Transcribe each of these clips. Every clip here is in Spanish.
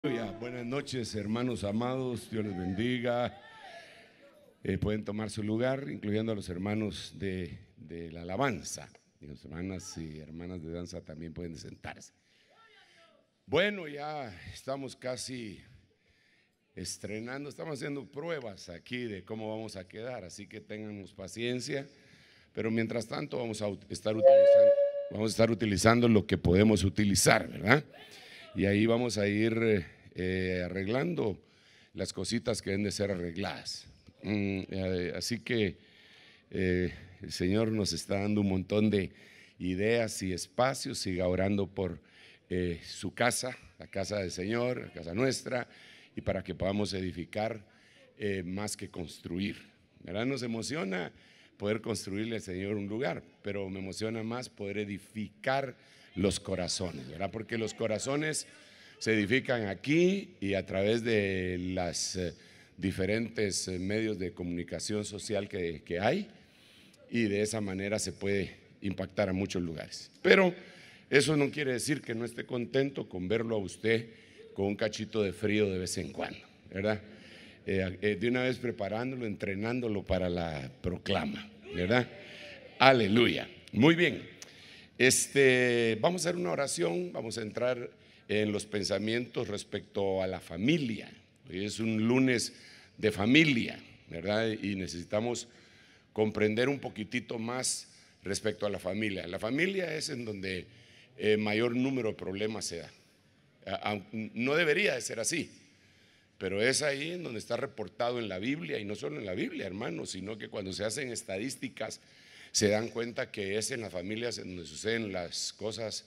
Buenas noches, hermanos amados, Dios les bendiga. Pueden tomar su lugar, incluyendo a los hermanos de la alabanza. Y las hermanas y hermanas de danza también pueden sentarse. Bueno, ya estamos casi estrenando, estamos haciendo pruebas aquí de cómo vamos a quedar, así que téngannos paciencia. Pero mientras tanto vamos a estar utilizando lo que podemos utilizar, ¿verdad? Y ahí vamos a ir arreglando las cositas que deben de ser arregladas. Así que el Señor nos está dando un montón de ideas y espacios. Siga orando por su casa, la casa del Señor, la casa nuestra, y para que podamos edificar más que construir, ¿verdad? Nos emociona poder construirle al Señor un lugar, pero me emociona más poder edificar los corazones, ¿verdad? Porque los corazones se edifican aquí y a través de las diferentes medios de comunicación social que hay, y de esa manera se puede impactar a muchos lugares. Pero eso no quiere decir que no esté contento con verlo a usted con un cachito de frío de vez en cuando, ¿verdad? De una vez preparándolo, entrenándolo para la proclama, ¿verdad? Aleluya. Muy bien. Vamos a hacer una oración, vamos a entrar en los pensamientos respecto a la familia. Hoy es un lunes de familia, ¿verdad? Y necesitamos comprender un poquitito más respecto a la familia. La familia es en donde mayor número de problemas se da. No debería de ser así, pero es ahí en donde está reportado en la Biblia, y no solo en la Biblia, hermanos, sino que cuando se hacen estadísticas se dan cuenta que es en las familias en donde suceden las cosas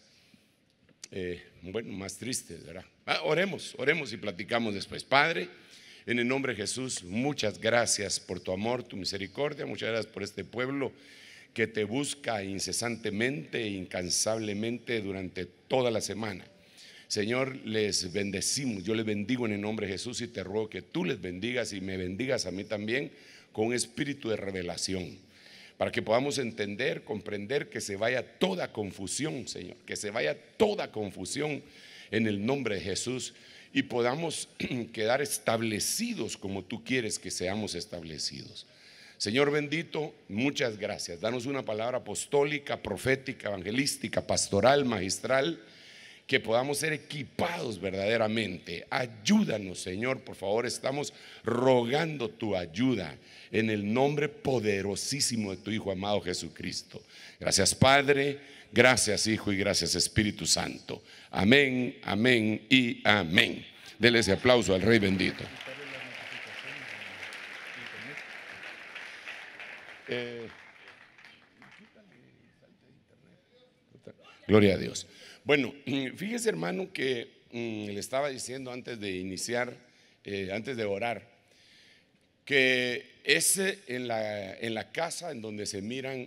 más tristes, ¿verdad? Oremos y platicamos después. Padre, en el nombre de Jesús, muchas gracias por tu amor, tu misericordia. Muchas gracias por este pueblo que te busca incesantemente e incansablemente durante toda la semana. Señor, les bendecimos. Yo les bendigo en el nombre de Jesús y te ruego que tú les bendigas y me bendigas a mí también con un espíritu de revelación, para que podamos entender, comprender, que se vaya toda confusión, Señor, que se vaya toda confusión en el nombre de Jesús, y podamos quedar establecidos como tú quieres que seamos establecidos. Señor bendito, muchas gracias. Danos una palabra apostólica, profética, evangelística, pastoral, magistral, que podamos ser equipados verdaderamente. Ayúdanos, Señor, por favor, estamos rogando tu ayuda en el nombre poderosísimo de tu Hijo amado Jesucristo. Gracias, Padre, gracias, Hijo, y gracias, Espíritu Santo. Amén, amén y amén. Dele ese aplauso al Rey bendito. Gloria a Dios. Bueno, fíjese, hermano, que le estaba diciendo antes de iniciar, antes de orar, que es en la casa en donde se miran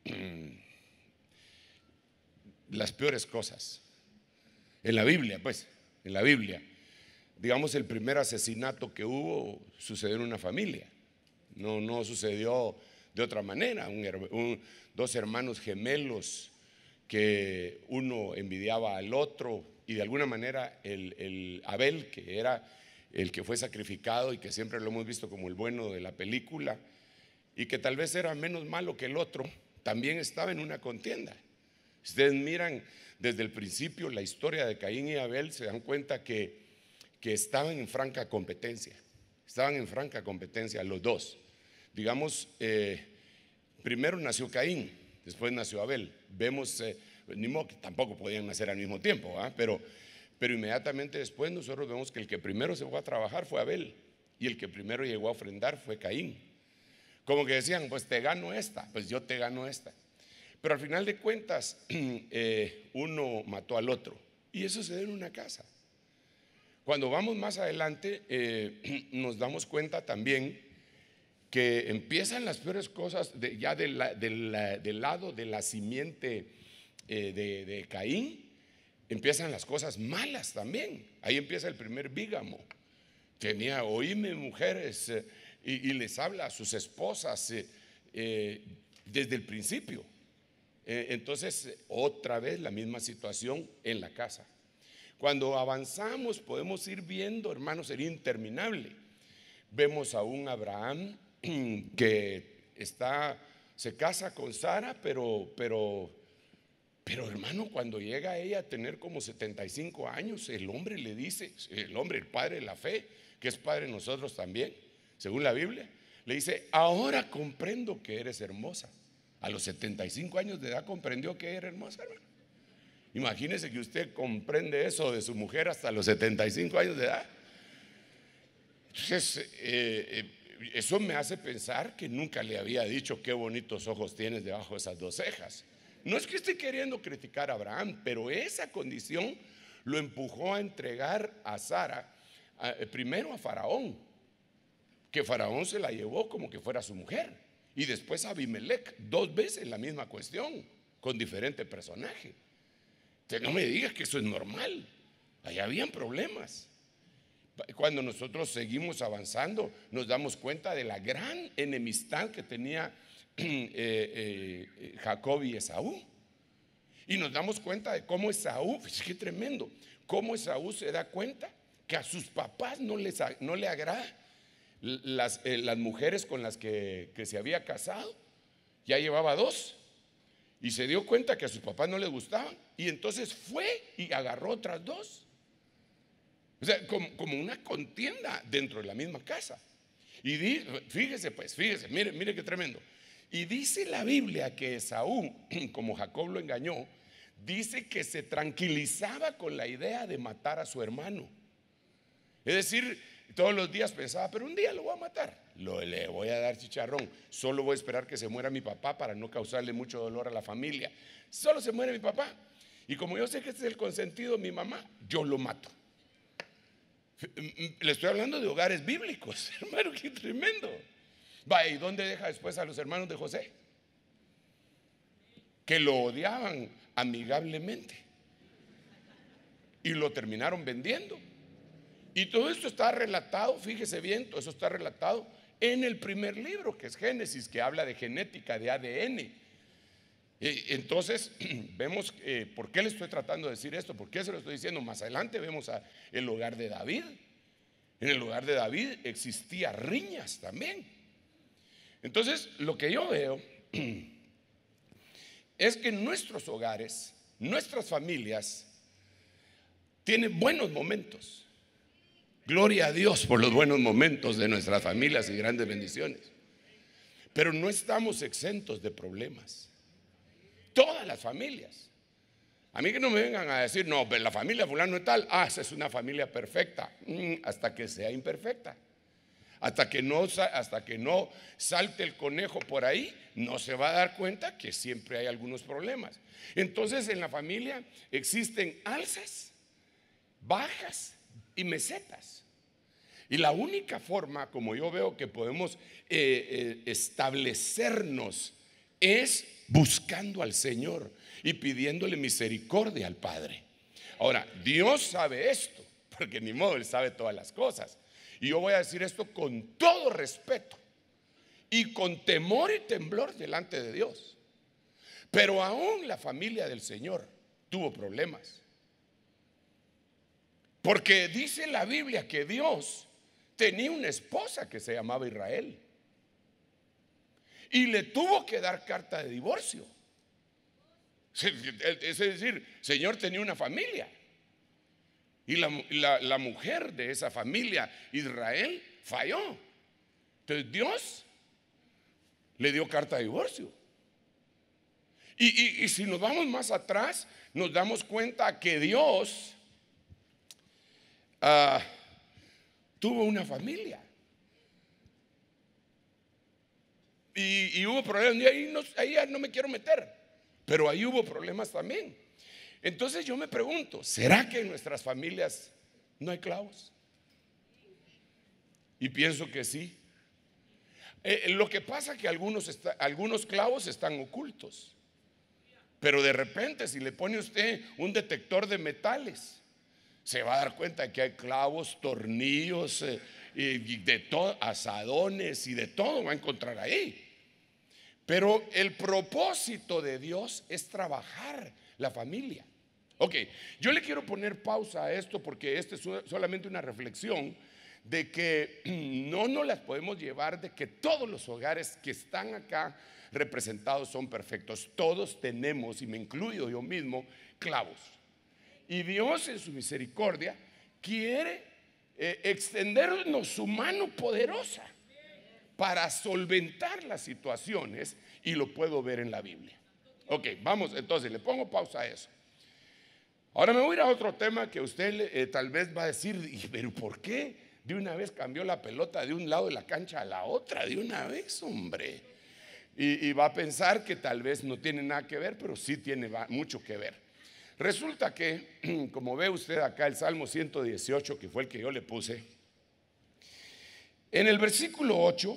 las peores cosas. En la Biblia, pues, en la Biblia. Digamos, el primer asesinato que hubo sucedió en una familia. No sucedió de otra manera. Dos hermanos gemelos, que uno envidiaba al otro, y de alguna manera el Abel, que era el que fue sacrificado y que siempre lo hemos visto como el bueno de la película, y que tal vez era menos malo que el otro, también estaba en una contienda. Si ustedes miran desde el principio la historia de Caín y Abel, se dan cuenta que estaban en franca competencia. Estaban en franca competencia los dos. Digamos, primero nació Caín, después nació Abel. Vemos, ni modo que tampoco podían nacer al mismo tiempo, pero inmediatamente después nosotros vemos que el que primero se fue a trabajar fue Abel, y el que primero llegó a ofrendar fue Caín. Como que decían, pues te gano esta, pues yo te gano esta. Pero al final de cuentas, uno mató al otro, y eso se da en una casa. Cuando vamos más adelante, nos damos cuenta también que empiezan las peores cosas ya del lado de la simiente de Caín. Empiezan las cosas malas también. Ahí empieza el primer bígamo. Oíme, mujeres, y les habla a sus esposas desde el principio. Entonces, otra vez la misma situación en la casa. Cuando avanzamos podemos ir viendo, hermanos, sería interminable. Vemos a un Abraham que se casa con Sara, pero hermano, cuando llega ella a tener como 75 años, el hombre le dice, el padre de la fe, que es padre de nosotros también, según la Biblia, le dice: ahora comprendo que eres hermosa. A los 75 años de edad comprendió que era hermosa, hermano. Imagínese que usted comprende eso de su mujer hasta los 75 años de edad. Entonces, eso me hace pensar que nunca le había dicho: qué bonitos ojos tienes debajo de esas dos cejas. No es que esté queriendo criticar a Abraham, pero esa condición lo empujó a entregar a Sara primero a Faraón, que Faraón se la llevó como que fuera su mujer, y después a Abimelech, 2 veces la misma cuestión, con diferente personaje. Usted no me diga que eso es normal. Allá habían problemas. Cuando nosotros seguimos avanzando, nos damos cuenta de la gran enemistad que tenía Jacob y Esaú. Y nos damos cuenta de cómo Esaú, es que tremendo, cómo Esaú se da cuenta que a sus papás no le agrada las mujeres con las que se había casado. Ya llevaba 2 y se dio cuenta que a sus papás no les gustaban, y entonces fue y agarró otras 2. O sea, como una contienda dentro de la misma casa. Y fíjese, mire qué tremendo. Y dice la Biblia que Esaú, como Jacob lo engañó, dice que se tranquilizaba con la idea de matar a su hermano. Es decir, todos los días pensaba: pero un día lo voy a matar, le voy a dar chicharrón, solo voy a esperar que se muera mi papá para no causarle mucho dolor a la familia. Solo se muere mi papá, y como yo sé que este es el consentido de mi mamá, yo lo mato. Le estoy hablando de hogares bíblicos, hermano, qué tremendo. ¿Y dónde deja después a los hermanos de José? Que lo odiaban amigablemente y lo terminaron vendiendo. Y todo esto está relatado, fíjese bien, todo eso está relatado en el primer libro, que es Génesis, que habla de genética, de ADN. Entonces vemos por qué le estoy tratando de decir esto, por qué se lo estoy diciendo. Más adelante vemos el hogar de David. En el hogar de David existía riñas también. Entonces lo que yo veo es que nuestros hogares, nuestras familias tienen buenos momentos. Gloria a Dios por los buenos momentos de nuestras familias y grandes bendiciones. Pero no estamos exentos de problemas. Todas las familias. A mí que no me vengan a decir: no, pero la familia fulano es tal. Esa es una familia perfecta. Hasta que sea imperfecta. Hasta que no salte el conejo por ahí, no se va a dar cuenta que siempre hay algunos problemas. Entonces en la familia existen alzas, bajas y mesetas. Y la única forma, como yo veo, que podemos establecernos es buscando al Señor y pidiéndole misericordia al Padre. Ahora, Dios sabe esto, porque ni modo, Él sabe todas las cosas. Y yo voy a decir esto con todo respeto y con temor y temblor delante de Dios. Pero aún la familia del Señor tuvo problemas. Porque dice la Biblia que Dios tenía una esposa que se llamaba Israel y le tuvo que dar carta de divorcio. Es decir, el Señor tenía una familia y la mujer de esa familia, Israel, falló. Entonces Dios le dio carta de divorcio. Y si nos vamos más atrás, nos damos cuenta que Dios tuvo una familia. Y hubo problemas. Ahí ya no me quiero meter, pero ahí hubo problemas también. Entonces yo me pregunto: ¿será que en nuestras familias no hay clavos? Y pienso que sí. Lo que pasa es que algunos clavos están ocultos. Pero de repente, si le pone usted un detector de metales, se va a dar cuenta de que hay clavos, tornillos, y de todo, asadones y de todo va a encontrar ahí. Pero el propósito de Dios es trabajar la familia. Ok, yo le quiero poner pausa a esto porque este es solamente una reflexión de que no nos las podemos llevar de que todos los hogares que están acá representados son perfectos. Todos tenemos, y me incluyo yo mismo, clavos. Y Dios en su misericordia quiere extendernos su mano poderosa para solventar las situaciones, y lo puedo ver en la Biblia. Ok, vamos, entonces le pongo pausa a eso. Ahora me voy a ir a otro tema que usted tal vez va a decir, pero ¿por qué de una vez cambió la pelota de un lado de la cancha a la otra? De una vez, hombre. Y va a pensar que tal vez no tiene nada que ver, pero sí tiene mucho que ver. Resulta que, como ve usted acá, el Salmo 118, que fue el que yo le puse, en el versículo 8,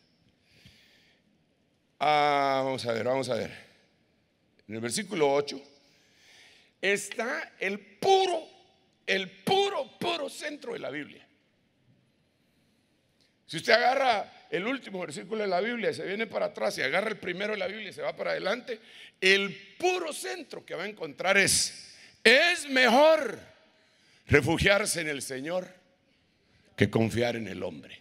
vamos a ver. En el versículo 8 está el puro centro de la Biblia. Si usted agarra el último versículo de la Biblia y se viene para atrás y agarra el primero de la Biblia y se va para adelante, el puro centro que va a encontrar es mejor refugiarse en el Señor que confiar en el hombre.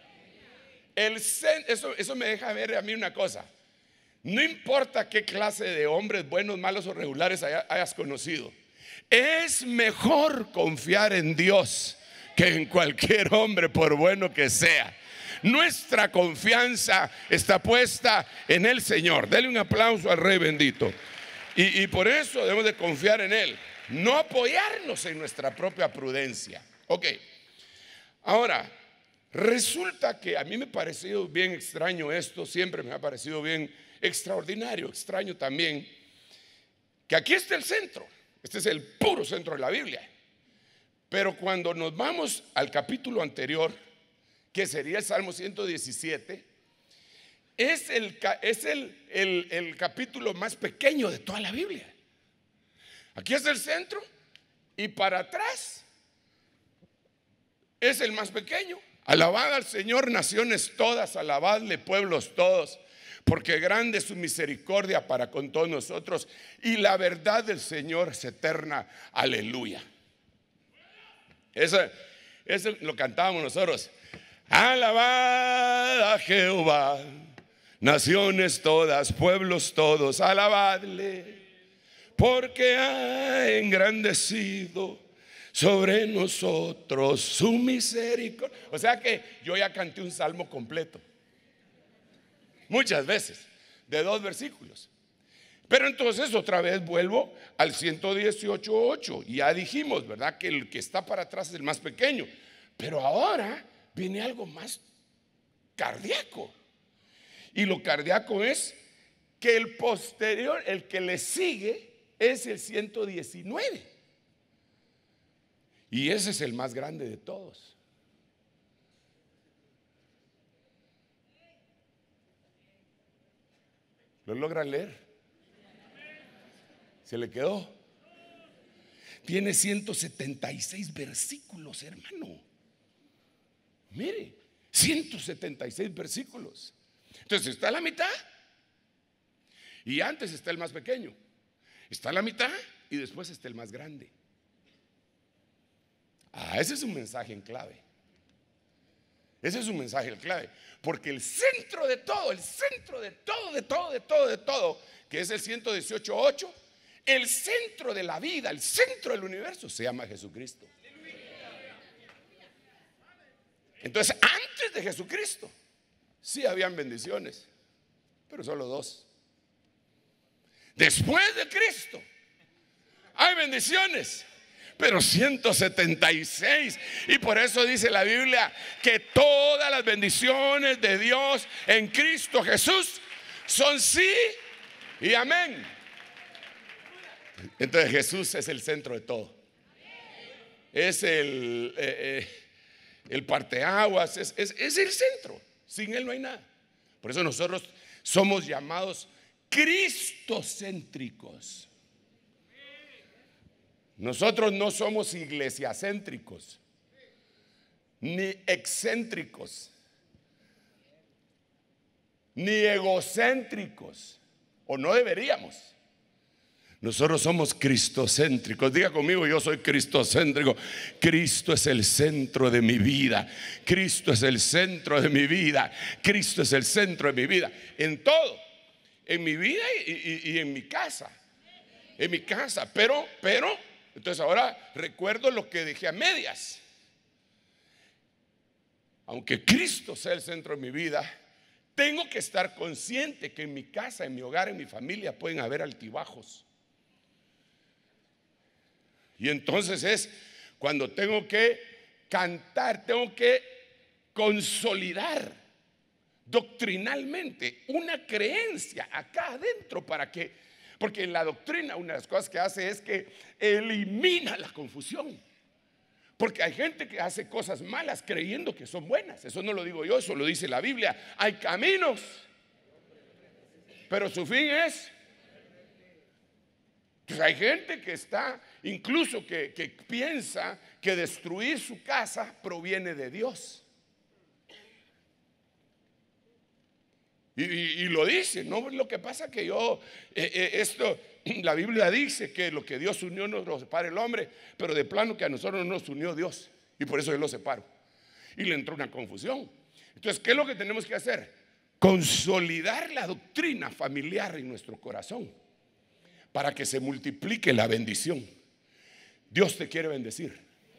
Eso me deja ver a mí una cosa. No importa qué clase de hombres, buenos, malos o regulares hayas conocido, es mejor confiar en Dios que en cualquier hombre, por bueno que sea. Nuestra confianza está puesta en el Señor. Dele un aplauso al Rey bendito. Y por eso debemos de confiar en Él, no apoyarnos en nuestra propia prudencia. Ok, ahora resulta que a mí me ha parecido bien extraño esto, siempre me ha parecido bien extraordinario, extraño también, que aquí está el centro. Este es el puro centro de la Biblia. Pero cuando nos vamos al capítulo anterior, que sería el Salmo 117, es el capítulo más pequeño de toda la Biblia. Aquí es el centro y para atrás es el más pequeño. Alabad al Señor, naciones todas, alabadle, pueblos todos, porque grande es su misericordia para con todos nosotros y la verdad del Señor es eterna. Aleluya. Eso lo cantábamos nosotros. Alabad a Jehová, naciones todas, pueblos todos, alabadle, porque ha engrandecido sobre nosotros su misericordia. O sea que yo ya canté un salmo completo muchas veces, de 2 versículos. Pero entonces otra vez vuelvo al 118:8. Ya dijimos, ¿verdad?, que el que está para atrás es el más pequeño. Pero ahora viene algo más cardíaco. Y lo cardíaco es que el posterior, el que le sigue, es el 119. Y ese es el más grande de todos. ¿Lo logra leer? ¿Se le quedó? Tiene 176 versículos, hermano. Mire, 176 versículos. Entonces está la mitad y antes está el más pequeño. Está la mitad y después está el más grande. Ese es un mensaje en clave. Ese es un mensaje en clave. Porque el centro de todo, que es el 118:8, el centro de la vida, el centro del universo se llama Jesucristo. Entonces, antes de Jesucristo, sí habían bendiciones, pero solo 2. Después de Cristo, hay bendiciones, pero 176. Y por eso dice la Biblia que todas las bendiciones de Dios en Cristo Jesús son sí y amén. Entonces Jesús es el centro de todo. Es el parteaguas, es el centro. Sin Él no hay nada. Por eso nosotros somos llamados cristocéntricos. Nosotros no somos iglesiacéntricos, ni excéntricos, ni egocéntricos, o no deberíamos. Nosotros somos cristocéntricos. Diga conmigo: yo soy cristocéntrico. Cristo es el centro de mi vida. Cristo es el centro de mi vida. Cristo es el centro de mi vida. En todo. En mi vida y en mi casa. En mi casa. Pero, entonces ahora recuerdo lo que dije a medias. Aunque Cristo sea el centro de mi vida, tengo que estar consciente que en mi casa, en mi hogar, en mi familia pueden haber altibajos. Y entonces es cuando tengo que cantar, tengo que consolidar doctrinalmente una creencia acá adentro porque en la doctrina una de las cosas que hace es que elimina la confusión. Porque hay gente que hace cosas malas creyendo que son buenas. Eso no lo digo yo, eso lo dice la Biblia. Hay caminos, pero su fin es. Pues hay gente que está, incluso que piensa que destruir su casa proviene de Dios. Y lo dice, no, lo que pasa que la Biblia dice que lo que Dios unió no lo separa el hombre, pero de plano que a nosotros no nos unió Dios, y por eso yo lo separo. Y le entró una confusión. Entonces, ¿qué es lo que tenemos que hacer? Consolidar la doctrina familiar en nuestro corazón para que se multiplique la bendición. Dios te quiere bendecir,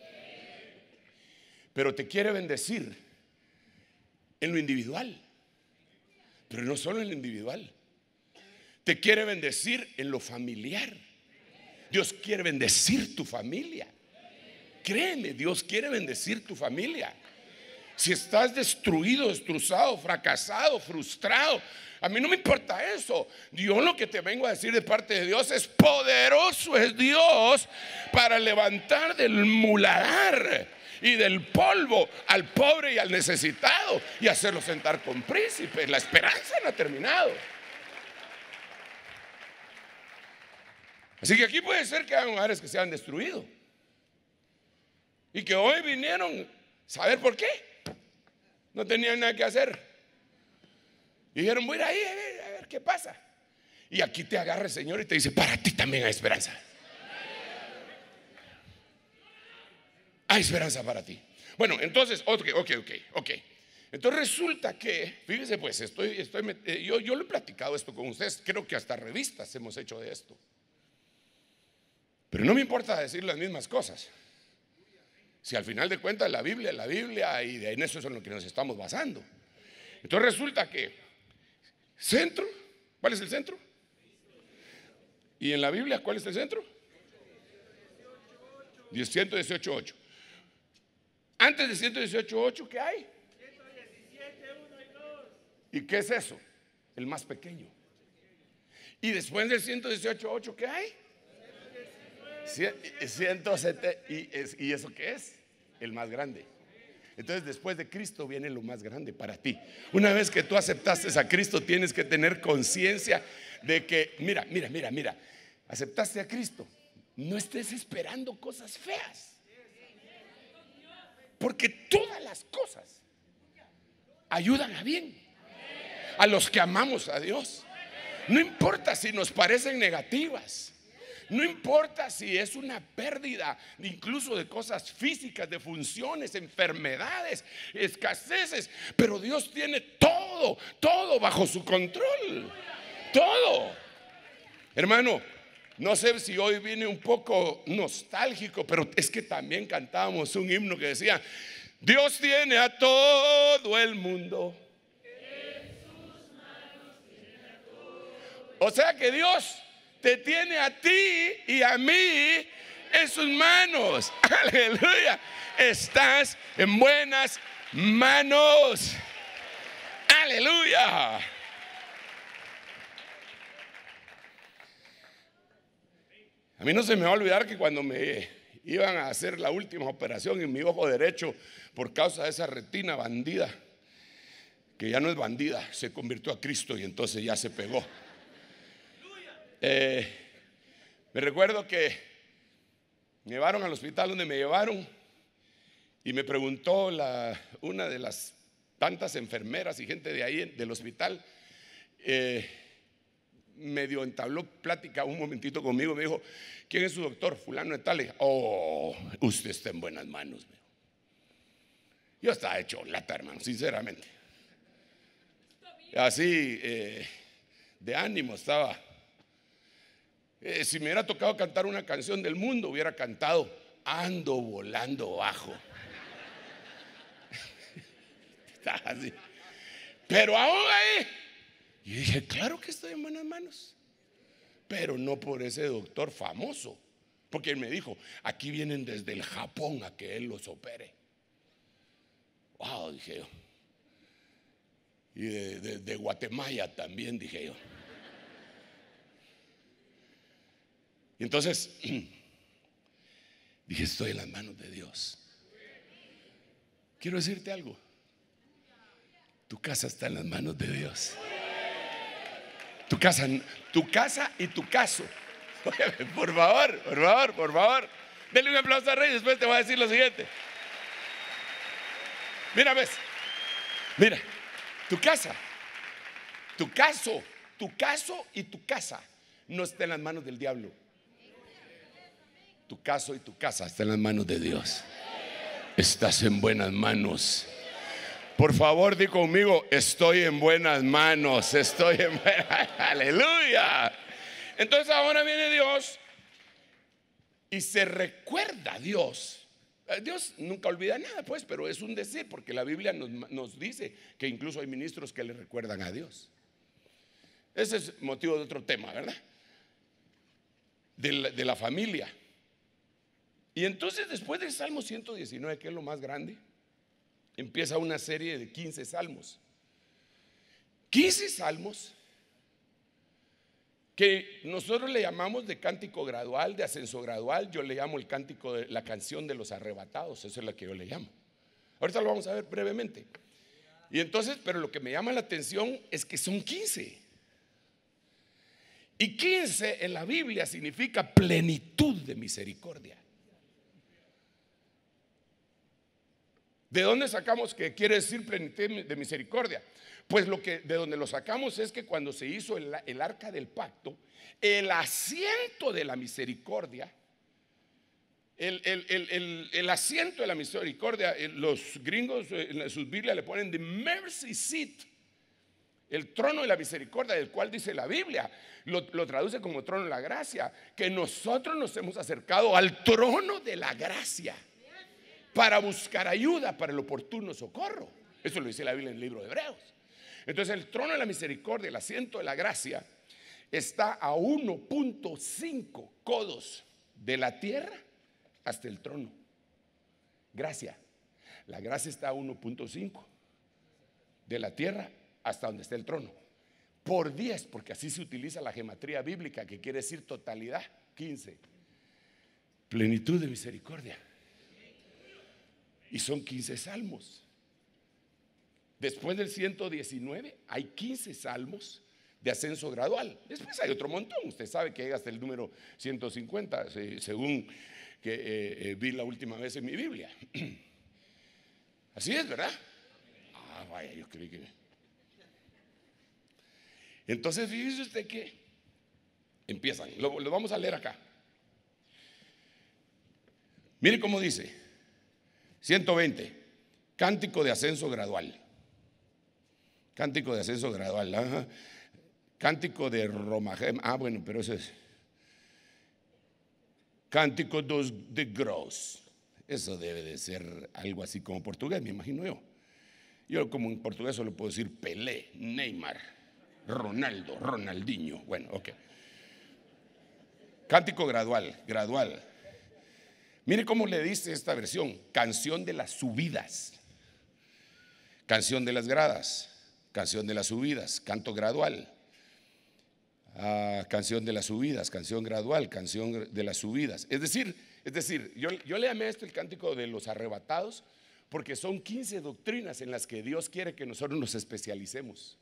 pero te quiere bendecir en lo individual. Pero no solo en lo individual, te quiere bendecir en lo familiar. Dios quiere bendecir tu familia. Créeme, Dios quiere bendecir tu familia. Si estás destruido, destrozado, fracasado, frustrado, a mí no me importa eso. Yo lo que te vengo a decir de parte de Dios es: poderoso es Dios para levantar del muladar y del polvo al pobre y al necesitado y hacerlo sentar con príncipes. La esperanza no ha terminado. Así que aquí puede ser que haya hogares que se han destruido y que hoy vinieron, ¿saber por qué? No tenían nada que hacer y dijeron: voy a ir ahí a ver qué pasa. Y aquí te agarra el Señor y te dice: para ti también hay esperanza. Hay esperanza para ti. Bueno, entonces, ok. Entonces resulta que, fíjese pues, yo lo he platicado esto con ustedes. Creo que hasta revistas hemos hecho de esto. Pero no me importa decir las mismas cosas. Si al final de cuentas la Biblia, y en eso es en lo que nos estamos basando. Entonces resulta que centro, ¿cuál es el centro? Y en la Biblia, ¿cuál es el centro? 118.8. Antes de 118.8, ¿qué hay? 117.1 y 2. ¿Y qué es eso? El más pequeño. Y después del 118.8, ¿qué hay? 107. ¿Y eso qué es? El más grande. Entonces después de Cristo viene lo más grande para ti. Una vez que tú aceptaste a Cristo, tienes que tener conciencia de que, mira, aceptaste a Cristo, no estés esperando cosas feas. Porque todas las cosas ayudan a bien a los que amamos a Dios. No importa si nos parecen negativas, no importa si es una pérdida incluso de cosas físicas, de funciones, enfermedades, escaseces, pero Dios tiene todo bajo su control. Todo. Hermano, no sé si hoy viene un poco nostálgico, pero es que también cantábamos un himno que decía: Dios tiene a todo el mundo. O sea que Dios te tiene a ti y a mí en sus manos. Aleluya. Estás en buenas manos. Aleluya. A mí no se me va a olvidar que cuando me iban a hacer la última operación en mi ojo derecho por causa de esa retina bandida, que ya no es bandida, se convirtió a Cristo y entonces ya se pegó. Me recuerdo que me llevaron al hospital donde me llevaron y me preguntó una de las tantas enfermeras y gente de ahí del hospital, medio entabló plática un momentito conmigo. Me dijo: ¿quién es su doctor? Fulano de tal. Oh, usted está en buenas manos. Yo estaba hecho lata, hermano, sinceramente. Así de ánimo estaba. Si me hubiera tocado cantar una canción del mundo, hubiera cantado Ando volando bajo. Estaba así. Pero aún ahí, y dije: claro que estoy en buenas manos. Pero no por ese doctor famoso, porque él me dijo: aquí vienen desde el Japón a que él los opere. Wow, dije yo. Y de Guatemala también, dije yo. Y entonces dije: estoy en las manos de Dios. Quiero decirte algo: tu casa está en las manos de Dios. Tu casa y tu caso. Por favor, por favor, por favor. Denle un aplauso a Rey, después te voy a decir lo siguiente. Mira, ves. Mira, tu casa, tu caso y tu casa no está en las manos del diablo. Tu caso y tu casa está en las manos de Dios. Estás en buenas manos. Por favor, di conmigo: estoy en buenas manos. Estoy en buenas. Aleluya. Entonces ahora viene Dios y se recuerda a Dios. Dios nunca olvida nada, pues, pero es un decir, porque la Biblia nos dice que incluso hay ministros que le recuerdan a Dios. Ese es motivo de otro tema, ¿verdad? De la familia. Y entonces, después del Salmo 119, que es lo más grande, empieza una serie de 15 salmos. 15 salmos que nosotros le llamamos de cántico gradual, de ascenso gradual. Yo le llamo el cántico de la canción de los arrebatados. Esa es la que yo le llamo. Ahorita lo vamos a ver brevemente. Y entonces, pero lo que me llama la atención es que son 15. Y 15 en la Biblia significa plenitud de misericordia. ¿De dónde sacamos que quiere decir plenitud de misericordia? Pues de donde lo sacamos es que cuando se hizo el arca del pacto, el asiento de la misericordia, el asiento de la misericordia, los gringos en sus Biblias le ponen the mercy seat, el trono de la misericordia, del cual dice la Biblia, lo traduce como trono de la gracia, que nosotros nos hemos acercado al trono de la gracia para buscar ayuda para el oportuno socorro. Eso lo dice la Biblia en el libro de Hebreos. Entonces el trono de la misericordia, el asiento de la gracia, está a 1.5 codos de la tierra hasta el trono. Gracia. La gracia está a 1.5 de la tierra hasta donde está el trono. Por 10, porque así se utiliza la gematría bíblica, que quiere decir totalidad. 15. Plenitud de misericordia. Y son 15 salmos. Después del 119 hay 15 salmos de ascenso gradual. Después hay otro montón. Usted sabe que llega hasta el número 150, según que vi la última vez en mi Biblia. Así es, ¿verdad? Ah, vaya, yo creí que... Entonces fíjese usted que empiezan. Lo vamos a leer acá. Mire cómo dice. 120. Cántico de ascenso gradual. Cántico de ascenso gradual. Ajá. Cántico de Romajem. Ah, bueno, pero ese es Cántico de Gros. Eso debe de ser algo así como portugués, me imagino yo. Yo como en portugués solo puedo decir Pelé, Neymar, Ronaldo, Ronaldinho. Bueno, ok. Cántico gradual, gradual. Mire cómo le dice esta versión: canción de las subidas, canción de las gradas, canción de las subidas, canto gradual, canción de las subidas, canción gradual, canción de las subidas. Es decir, yo le llamé a esto el cántico de los arrebatados, porque son 15 doctrinas en las que Dios quiere que nosotros nos especialicemos.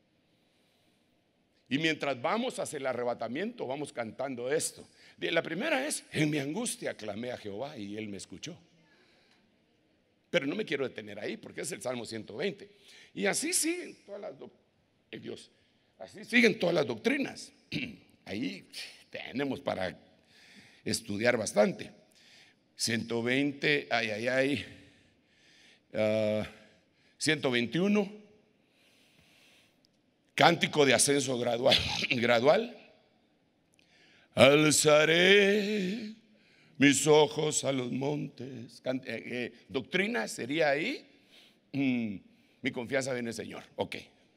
Y mientras vamos hacia el arrebatamiento, vamos cantando esto. La primera es: en mi angustia clamé a Jehová y Él me escuchó. Pero no me quiero detener ahí, porque es el Salmo 120. Y así siguen todas las así siguen todas las doctrinas. ahí tenemos para estudiar bastante. 120, 121, cántico de ascenso gradual. Alzaré mis ojos a los montes. Doctrina sería ahí. Mi confianza viene en el Señor. Ok.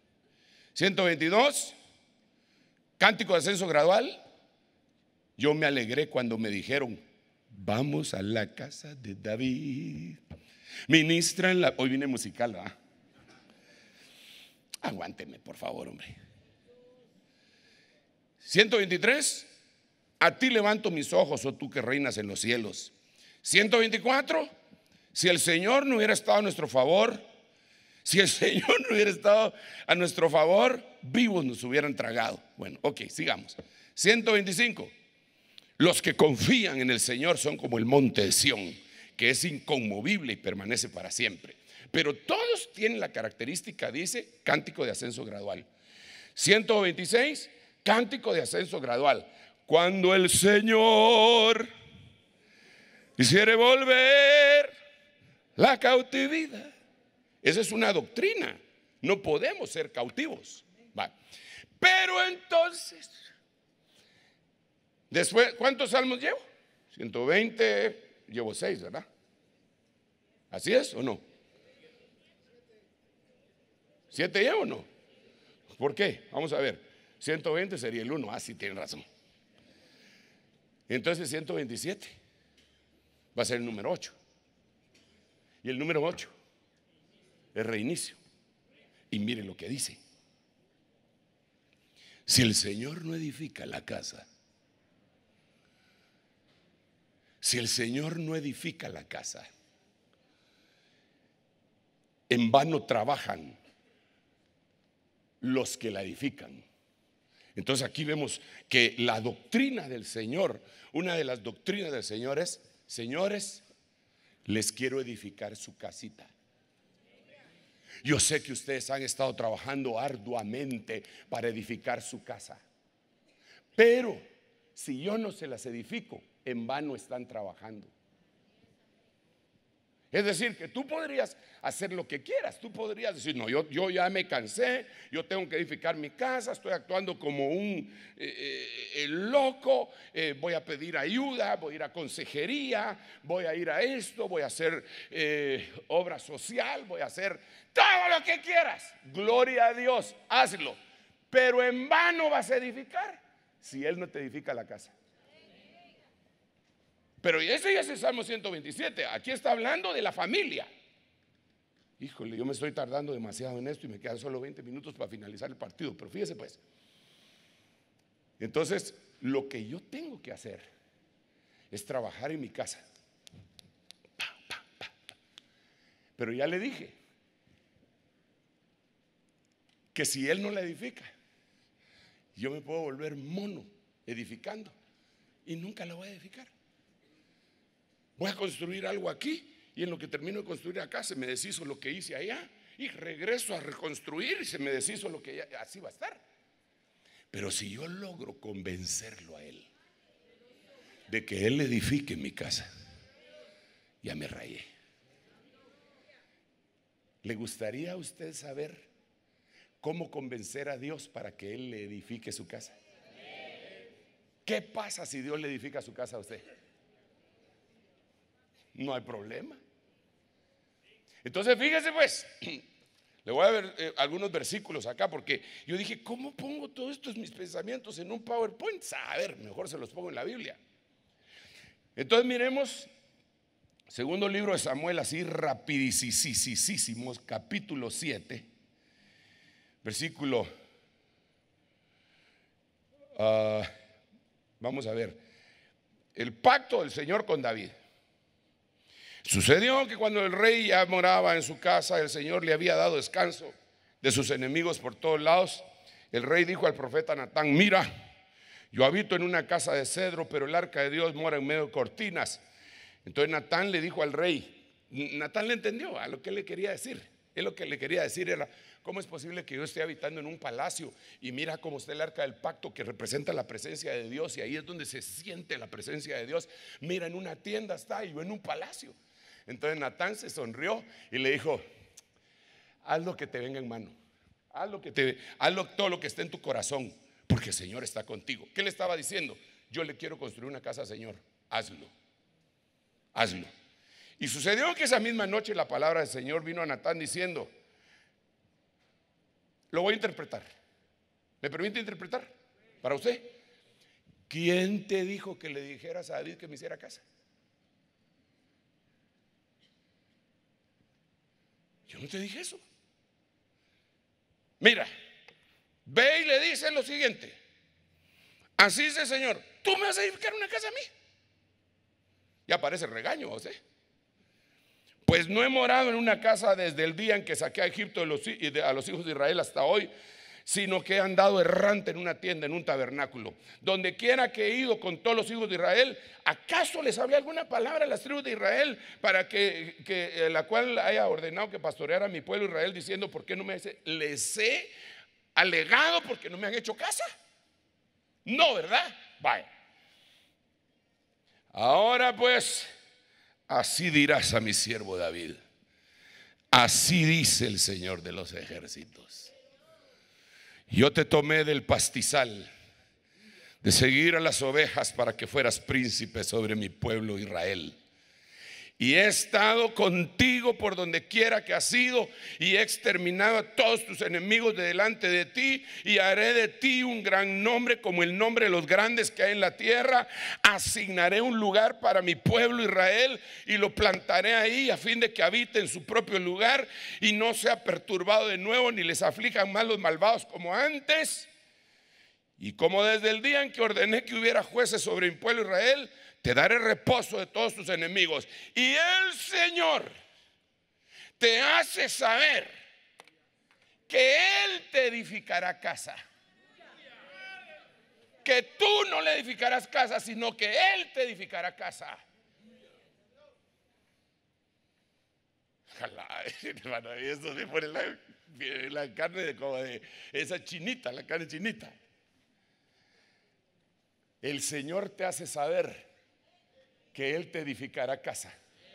122, cántico de ascenso gradual. Yo me alegré cuando me dijeron: vamos a la casa de David. Ministra en la... Hoy viene musical, ¿verdad? Aguánteme, por favor, hombre. 123, a ti levanto mis ojos, oh tú que reinas en los cielos. 124, si el Señor no hubiera estado a nuestro favor, si el Señor no hubiera estado a nuestro favor, vivos nos hubieran tragado. Bueno, ok, sigamos. 125, los que confían en el Señor son como el monte de Sión, que es inconmovible y permanece para siempre. Pero todos tienen la característica, dice, cántico de ascenso gradual. 126, cántico de ascenso gradual. Cuando el Señor quisiere volver la cautividad. Esa es una doctrina. No podemos ser cautivos. Va. Pero entonces, después, ¿cuántos salmos llevo? 120, llevo 6, ¿verdad? ¿Así es o no? 7 llevo o no. ¿Por qué? Vamos a ver. 120 sería el 1. Ah, sí, tienen razón. Entonces 127 va a ser el número 8. Y el número 8 es reinicio. Y mire lo que dice: si el Señor no edifica la casa, si el Señor no edifica la casa, en vano trabajan los que la edifican. Entonces aquí vemos que la doctrina del Señor, una de las doctrinas del Señor es: señores, les quiero edificar su casita. Yo sé que ustedes han estado trabajando arduamente para edificar su casa, pero si yo no se las edifico, en vano están trabajando. Es decir, que tú podrías hacer lo que quieras. Tú podrías decir: no, yo ya me cansé, yo tengo que edificar mi casa, estoy actuando como un loco, voy a pedir ayuda, voy a ir a consejería, voy a ir a esto, voy a hacer obra social, voy a hacer todo lo que quieras. Gloria a Dios, hazlo. Pero en vano vas a edificar si Él no te edifica la casa. Pero ese ya es el Salmo 127. Aquí está hablando de la familia. Híjole, yo me estoy tardando demasiado en esto y me quedan solo 20 minutos para finalizar el partido. Pero fíjese pues. Entonces, lo que yo tengo que hacer es trabajar en mi casa. Pero ya le dije que si Él no la edifica, yo me puedo volver mono edificando y nunca la voy a edificar. Voy a construir algo aquí y en lo que termino de construir acá se me deshizo lo que hice allá y regreso a reconstruir y se me deshizo lo que ya, así va a estar. Pero si yo logro convencerlo a Él de que Él edifique mi casa, ya me rayé. ¿Le gustaría a usted saber cómo convencer a Dios para que Él le edifique su casa? ¿Qué pasa si Dios le edifica su casa a usted? No hay problema. Entonces fíjese pues, le voy a ver algunos versículos acá, porque yo dije: ¿cómo pongo todos estos mis pensamientos en un PowerPoint? A ver, mejor se los pongo en la Biblia. Entonces miremos segundo libro de Samuel, así rapidísimo, capítulo 7, versículo vamos a ver, el pacto del Señor con David. Sucedió que cuando el rey ya moraba en su casa, el Señor le había dado descanso de sus enemigos por todos lados. El rey dijo al profeta Natán: mira, yo habito en una casa de cedro, pero el arca de Dios mora en medio de cortinas. Entonces Natán le dijo al rey, Natán le entendió a lo que él le quería decir. Él lo que le quería decir era: ¿cómo es posible que yo esté habitando en un palacio y mira cómo está el arca del pacto, que representa la presencia de Dios, y ahí es donde se siente la presencia de Dios? Mira, en una tienda está y yo en un palacio. Entonces Natán se sonrió y le dijo: haz lo que te venga en mano, hazlo todo lo que esté en tu corazón, porque el Señor está contigo. ¿Qué le estaba diciendo? Yo le quiero construir una casa al Señor, hazlo. Y sucedió que esa misma noche la palabra del Señor vino a Natán diciendo: lo voy a interpretar. ¿Me permite interpretar para usted? ¿Quién te dijo que le dijeras a David que me hiciera casa? Yo no te dije eso. Mira, ve y le dice lo siguiente: así dice el Señor, tú me vas a edificar una casa a mí. Ya parece regaño a usted. Pues no he morado en una casa desde el día en que saqué a Egipto a los hijos de Israel hasta hoy, sino que he andado errante en una tienda, en un tabernáculo. Donde quiera que he ido con todos los hijos de Israel, ¿acaso les hablé alguna palabra a las tribus de Israel para que la cual haya ordenado que pastoreara a mi pueblo Israel, diciendo: ¿por qué no me les he alegado porque no me han hecho casa? No, ¿verdad? Vaya. Ahora pues, así dirás a mi siervo David: así dice el Señor de los ejércitos, yo te tomé del pastizal, de seguir a las ovejas, para que fueras príncipe sobre mi pueblo Israel. Y he estado contigo por donde quiera que has ido, y he exterminado a todos tus enemigos de delante de ti, y haré de ti un gran nombre, como el nombre de los grandes que hay en la tierra. Asignaré un lugar para mi pueblo Israel, y lo plantaré ahí, a fin de que habite en su propio lugar, y no sea perturbado de nuevo, ni les aflijan más los malvados como antes. Y como desde el día en que ordené que hubiera jueces sobre mi pueblo Israel, te daré reposo de todos tus enemigos. Y el Señor te hace saber que Él te edificará casa. Que tú no le edificarás casa, sino que Él te edificará casa. Ojalá, hermano, eso se pone la carne como de esa chinita, la carne chinita. El Señor te hace saber que Él te edificará casa.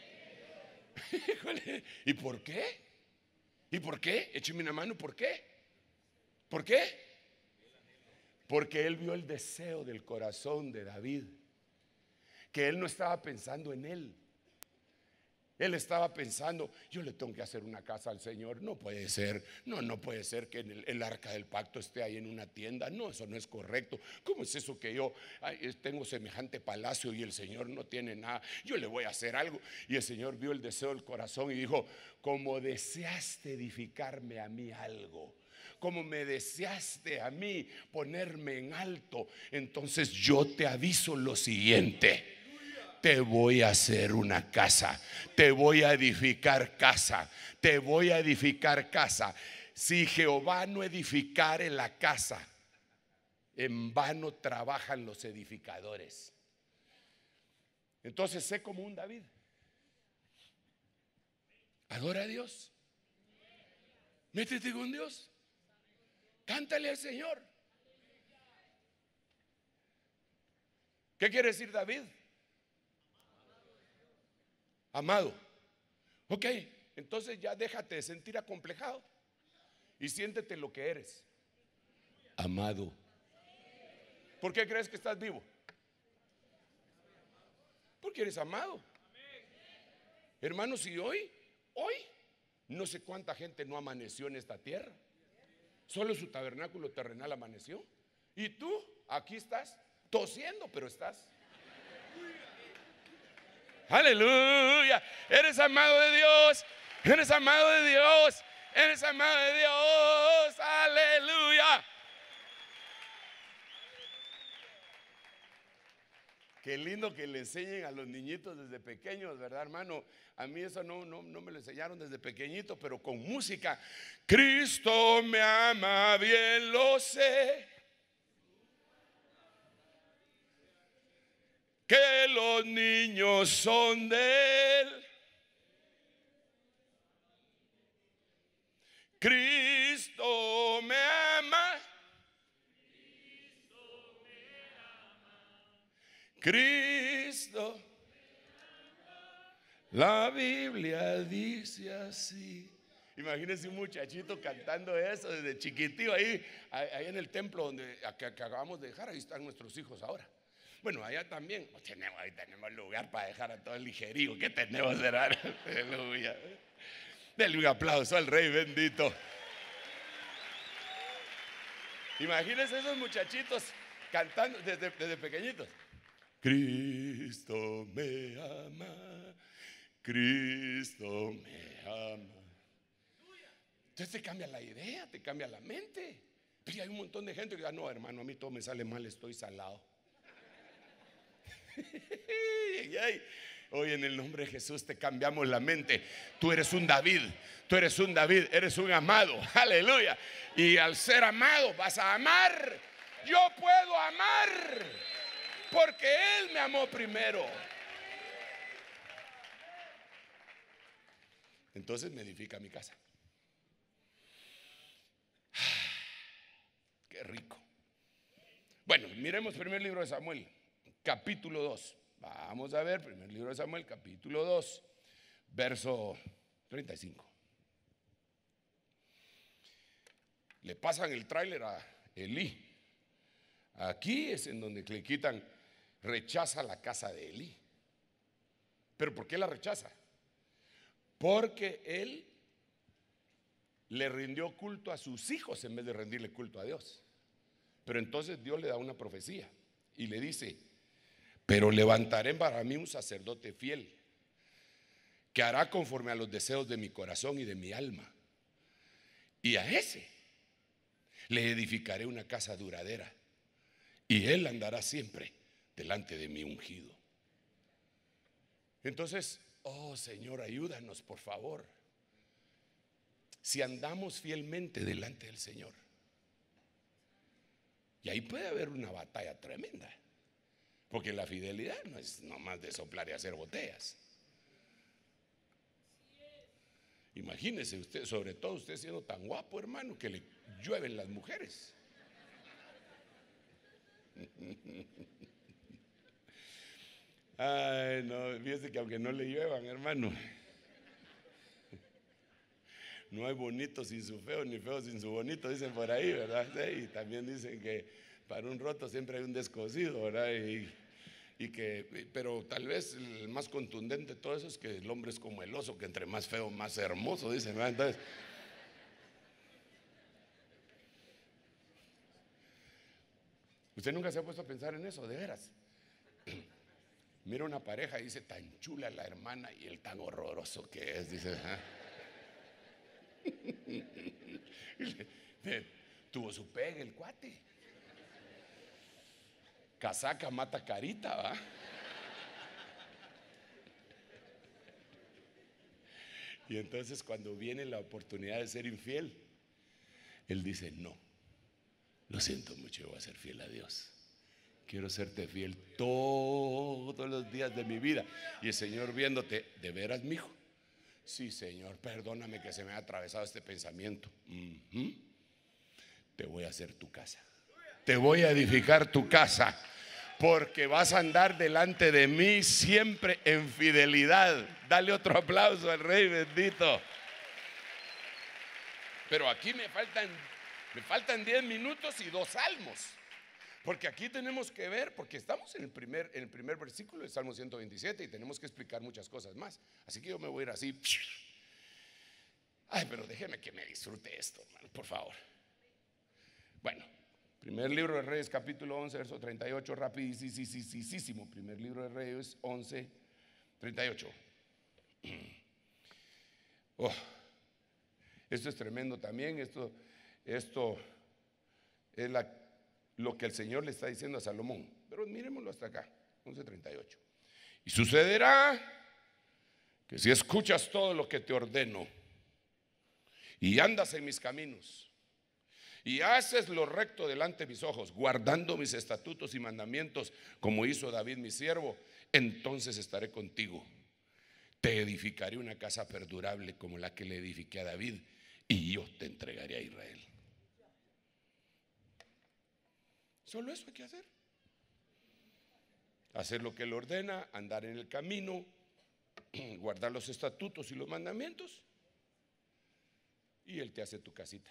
¿Y por qué? ¿Y por qué? Écheme una mano. ¿Por qué? ¿Por qué? Porque Él vio el deseo del corazón de David, que Él no estaba pensando en él. Él estaba pensando: yo le tengo que hacer una casa al Señor. No puede ser, no puede ser que el arca del pacto esté ahí en una tienda. No, eso no es correcto. ¿Cómo es eso que yo tengo semejante palacio y el Señor no tiene nada? Yo le voy a hacer algo. Y el Señor vio el deseo del corazón y dijo: como deseaste edificarme a mí algo, como me deseaste a mí ponerme en alto, entonces yo te aviso lo siguiente: te voy a hacer una casa, te voy a edificar casa, te voy a edificar casa. Si Jehová no edificare la casa, en vano trabajan los edificadores. Entonces sé como un David. Adora a Dios, métete con Dios, cántale al Señor. ¿Qué quiere decir David? Amado. Ok, entonces ya déjate de sentir acomplejado y siéntete lo que eres: amado. ¿Por qué crees que estás vivo? Porque eres amado. Hermanos, y hoy no sé cuánta gente no amaneció en esta tierra. Solo su tabernáculo terrenal amaneció. Y tú aquí estás tosiendo, pero estás. Aleluya. Eres amado de Dios. Eres amado de Dios. Eres amado de Dios. Aleluya. Qué lindo que le enseñen a los niñitos desde pequeños, ¿verdad, hermano? A mí eso no me lo enseñaron desde pequeñito, pero con música. Cristo me ama, bien lo sé, que los niños son de Él. Cristo me ama. Cristo. La Biblia dice así. Imagínense un muchachito cantando eso desde chiquitito ahí en el templo donde que acabamos de dejar. Ahí están nuestros hijos ahora. Bueno, allá también ahí tenemos lugar para dejar a todo el ligerío que tenemos, ¿verdad? Aleluya. Denle un aplauso al Rey bendito. Imagínense esos muchachitos cantando desde pequeñitos. Cristo me ama, Cristo me ama. Entonces te cambia la idea, te cambia la mente. Pero hay un montón de gente que dice: no, hermano, a mí todo me sale mal, estoy salado. Hoy en el nombre de Jesús te cambiamos la mente. Tú eres un David, eres un amado, aleluya. Y al ser amado vas a amar. Yo puedo amar porque Él me amó primero. Entonces me edifica mi casa. Qué rico. Bueno, miremos primer libro de Samuel, capítulo 2. Vamos a ver, primer libro de Samuel, capítulo 2, verso 35. Le pasan el tráiler a Elí. Aquí es en donde le quitan, rechaza la casa de Elí. ¿Pero por qué la rechaza? Porque él le rindió culto a sus hijos en vez de rendirle culto a Dios. Pero entonces Dios le da una profecía y le dice: pero levantaré para mí un sacerdote fiel, que hará conforme a los deseos de mi corazón y de mi alma. Y a ese le edificaré una casa duradera, y él andará siempre delante de mi ungido. Entonces, oh Señor, ayúdanos por favor. Si andamos fielmente delante del Señor, y ahí puede haber una batalla tremenda, porque la fidelidad no es nomás de soplar y hacer botellas. Imagínese usted, sobre todo usted siendo tan guapo, hermano, que le llueven las mujeres. Ay, no, fíjese que aunque no le lluevan, hermano, no hay bonito sin su feo, ni feo sin su bonito, dicen por ahí, ¿verdad? Sí, y también dicen que para un roto siempre hay un descosido, ¿verdad? Pero tal vez el más contundente de todo eso es que el hombre es como el oso, que entre más feo, más hermoso, dicen, ¿verdad? Entonces, ¿usted nunca se ha puesto a pensar en eso, de veras? Mira una pareja y dice: tan chula la hermana y el tan horroroso que es, dice. Tuvo su pegue el cuate. Casaca mata carita, ¿va? Y entonces cuando viene la oportunidad de ser infiel, él dice: no, lo siento mucho, yo voy a ser fiel a Dios. Quiero serte fiel todos los días de mi vida. Y el Señor viéndote: ¿de veras, mijo? Sí, Señor, perdóname que se me ha atravesado este pensamiento. Te voy a hacer tu casa. Te voy a edificar tu casa, porque vas a andar delante de mí siempre en fidelidad. Dale otro aplauso al Rey bendito. Pero aquí me faltan 10 minutos y 2 salmos. Porque aquí tenemos que ver, porque estamos en el primer versículo del Salmo 127 y tenemos que explicar muchas cosas más. Así que yo me voy a ir así. Ay, pero déjeme que me disfrute esto, hermano, por favor. Bueno, primer libro de Reyes, capítulo 11, verso 38, rapidísimo. Primer libro de Reyes, 11, 38. Oh, esto es tremendo también. Esto es lo que el Señor le está diciendo a Salomón. Pero miremoslo hasta acá, 11:38. Y sucederá que si escuchas todo lo que te ordeno y andas en mis caminos y haces lo recto delante de mis ojos, guardando mis estatutos y mandamientos, como hizo David mi siervo, entonces estaré contigo. Te edificaré una casa perdurable como la que le edifiqué a David, y yo te entregaré a Israel. Solo eso hay que hacer. Hacer lo que Él ordena, andar en el camino, guardar los estatutos y los mandamientos, y Él te hace tu casita.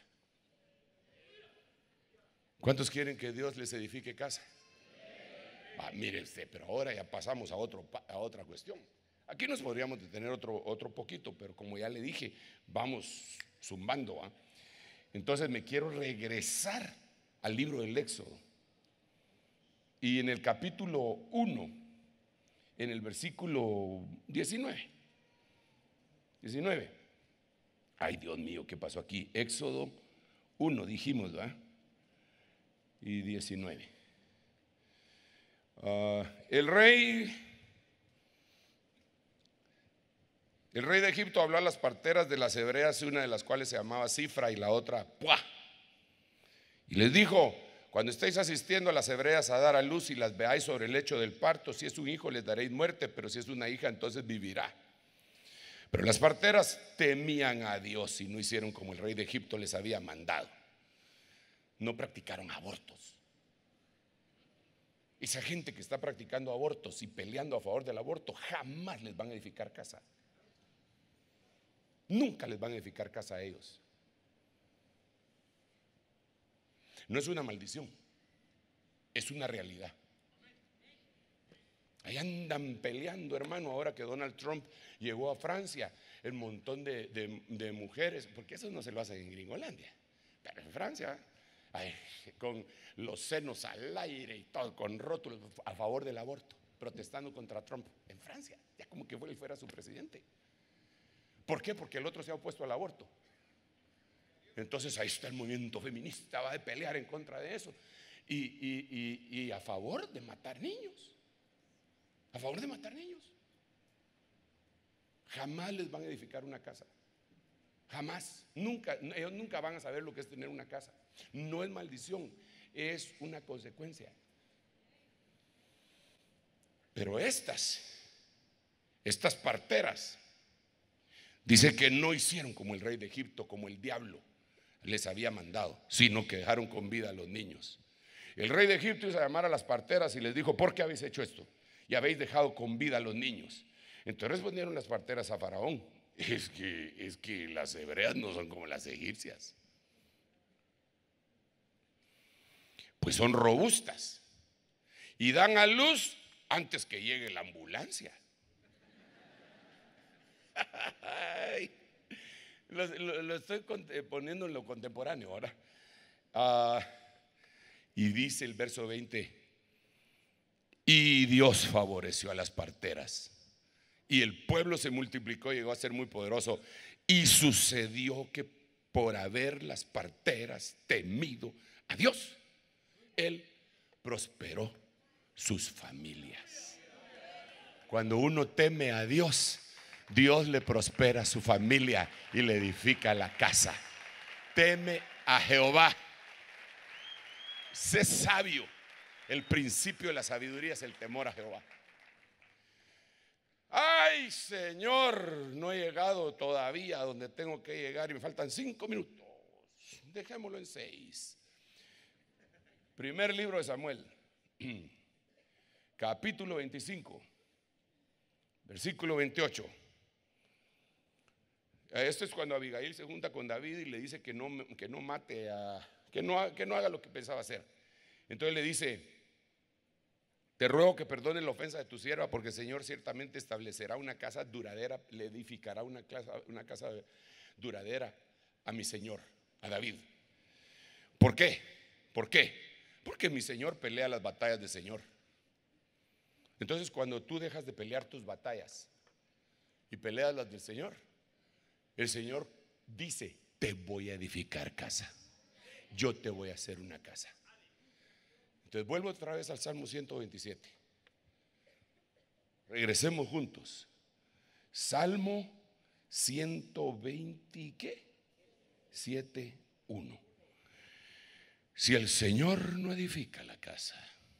¿Cuántos quieren que Dios les edifique casa? Mire usted, pero ahora ya pasamos a otra cuestión. Aquí nos podríamos detener otro poquito, pero como ya le dije, vamos zumbando. Entonces me quiero regresar al libro del Éxodo. Y en el capítulo 1, en el versículo 19. Ay, Dios mío, ¿qué pasó aquí? Éxodo 1, dijimos, ¿verdad? Y 19. El rey de Egipto habló a las parteras de las hebreas, una de las cuales se llamaba Cifra y la otra Puá. Y les dijo: cuando estéis asistiendo a las hebreas a dar a luz y las veáis sobre el lecho del parto, si es un hijo les daréis muerte, pero si es una hija entonces vivirá. Pero las parteras temían a Dios y no hicieron como el rey de Egipto les había mandado. No practicaron abortos. Esa gente que está practicando abortos y peleando a favor del aborto jamás les van a edificar casa. Nunca les van a edificar casa a ellos. No es una maldición, es una realidad. Ahí andan peleando, hermano, ahora que Donald Trump llegó a Francia, el montón de mujeres, porque eso no se lo hacen en Gringolandia, pero en Francia, con los senos al aire y todo, con rótulos a favor del aborto, protestando contra Trump en Francia, ya como que él fuera su presidente. ¿Por qué? Porque el otro se ha opuesto al aborto. Entonces ahí está el movimiento feminista, va a pelear en contra de eso y a favor de matar niños. A favor de matar niños. Jamás les van a edificar una casa. Jamás, nunca, ellos nunca van a saber lo que es tener una casa. No es maldición, es una consecuencia. Pero estas parteras, dice que no hicieron como el rey de Egipto, como el diablo les había mandado, sino que dejaron con vida a los niños. El rey de Egipto hizo llamar a las parteras y les dijo: ¿por qué habéis hecho esto? Y habéis dejado con vida a los niños. Entonces respondieron las parteras a Faraón: es que las hebreas no son como las egipcias, pues son robustas y dan a luz antes que llegue la ambulancia. Lo estoy poniendo en lo contemporáneo ahora. Y dice el verso 20: y Dios favoreció a las parteras, y el pueblo se multiplicó y llegó a ser muy poderoso. Y sucedió que por haber las parteras temido a Dios, Él prosperó sus familias. Cuando uno teme a Dios, Dios le prospera a su familia y le edifica la casa. Teme a Jehová. Sé sabio. El principio de la sabiduría es el temor a Jehová. Ay, Señor, no he llegado todavía a donde tengo que llegar y me faltan 5 minutos. Dejémoslo en 6. Primer libro de Samuel, capítulo 25, versículo 28. Esto es cuando Abigail se junta con David y le dice que no mate que no haga lo que pensaba hacer. Entonces le dice: te ruego que perdones la ofensa de tu sierva, porque el Señor ciertamente establecerá una casa duradera, le edificará una casa duradera a mi Señor, a David. ¿Por qué? Porque mi Señor pelea las batallas del Señor. Entonces, cuando tú dejas de pelear tus batallas y peleas las del Señor, el Señor dice: te voy a edificar casa, yo te voy a hacer una casa. Entonces vuelvo otra vez al Salmo 127. Regresemos juntos. Salmo 127, 1. Si el Señor no edifica la casa,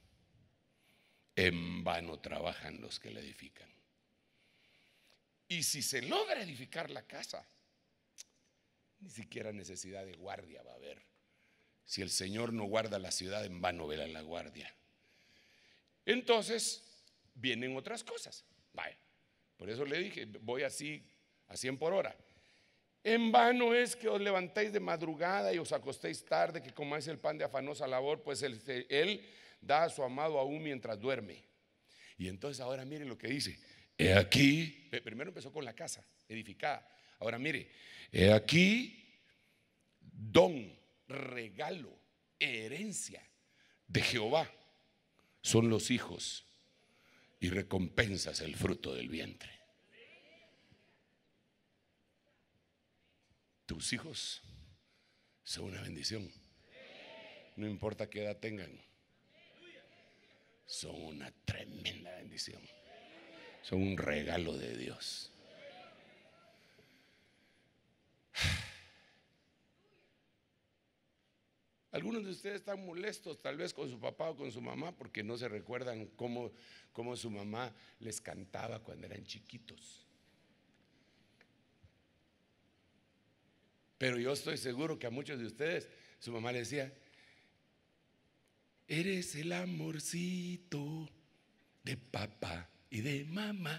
en vano trabajan los que la edifican. Y si se logra edificar la casa, ni siquiera necesidad de guardia va a haber. Si el Señor no guarda la ciudad, en vano vela la guardia. Entonces vienen otras cosas. Vaya, por eso le dije, voy así a 100 por hora. En vano es que os levantéis de madrugada y os acostéis tarde, que comáis el pan de afanosa labor, pues él da a su amado aún mientras duerme. Y entonces ahora mire lo que dice. He aquí, primero empezó con la casa edificada. Ahora mire, he aquí don, regalo, herencia de Jehová son los hijos, y recompensas el fruto del vientre. Tus hijos son una bendición. No importa qué edad tengan, son una tremenda bendición. Son un regalo de Dios. Algunos de ustedes están molestos tal vez con su papá o con su mamá porque no se recuerdan cómo su mamá les cantaba cuando eran chiquitos. Pero yo estoy seguro que a muchos de ustedes su mamá les decía: eres el amorcito de papá y de mamá.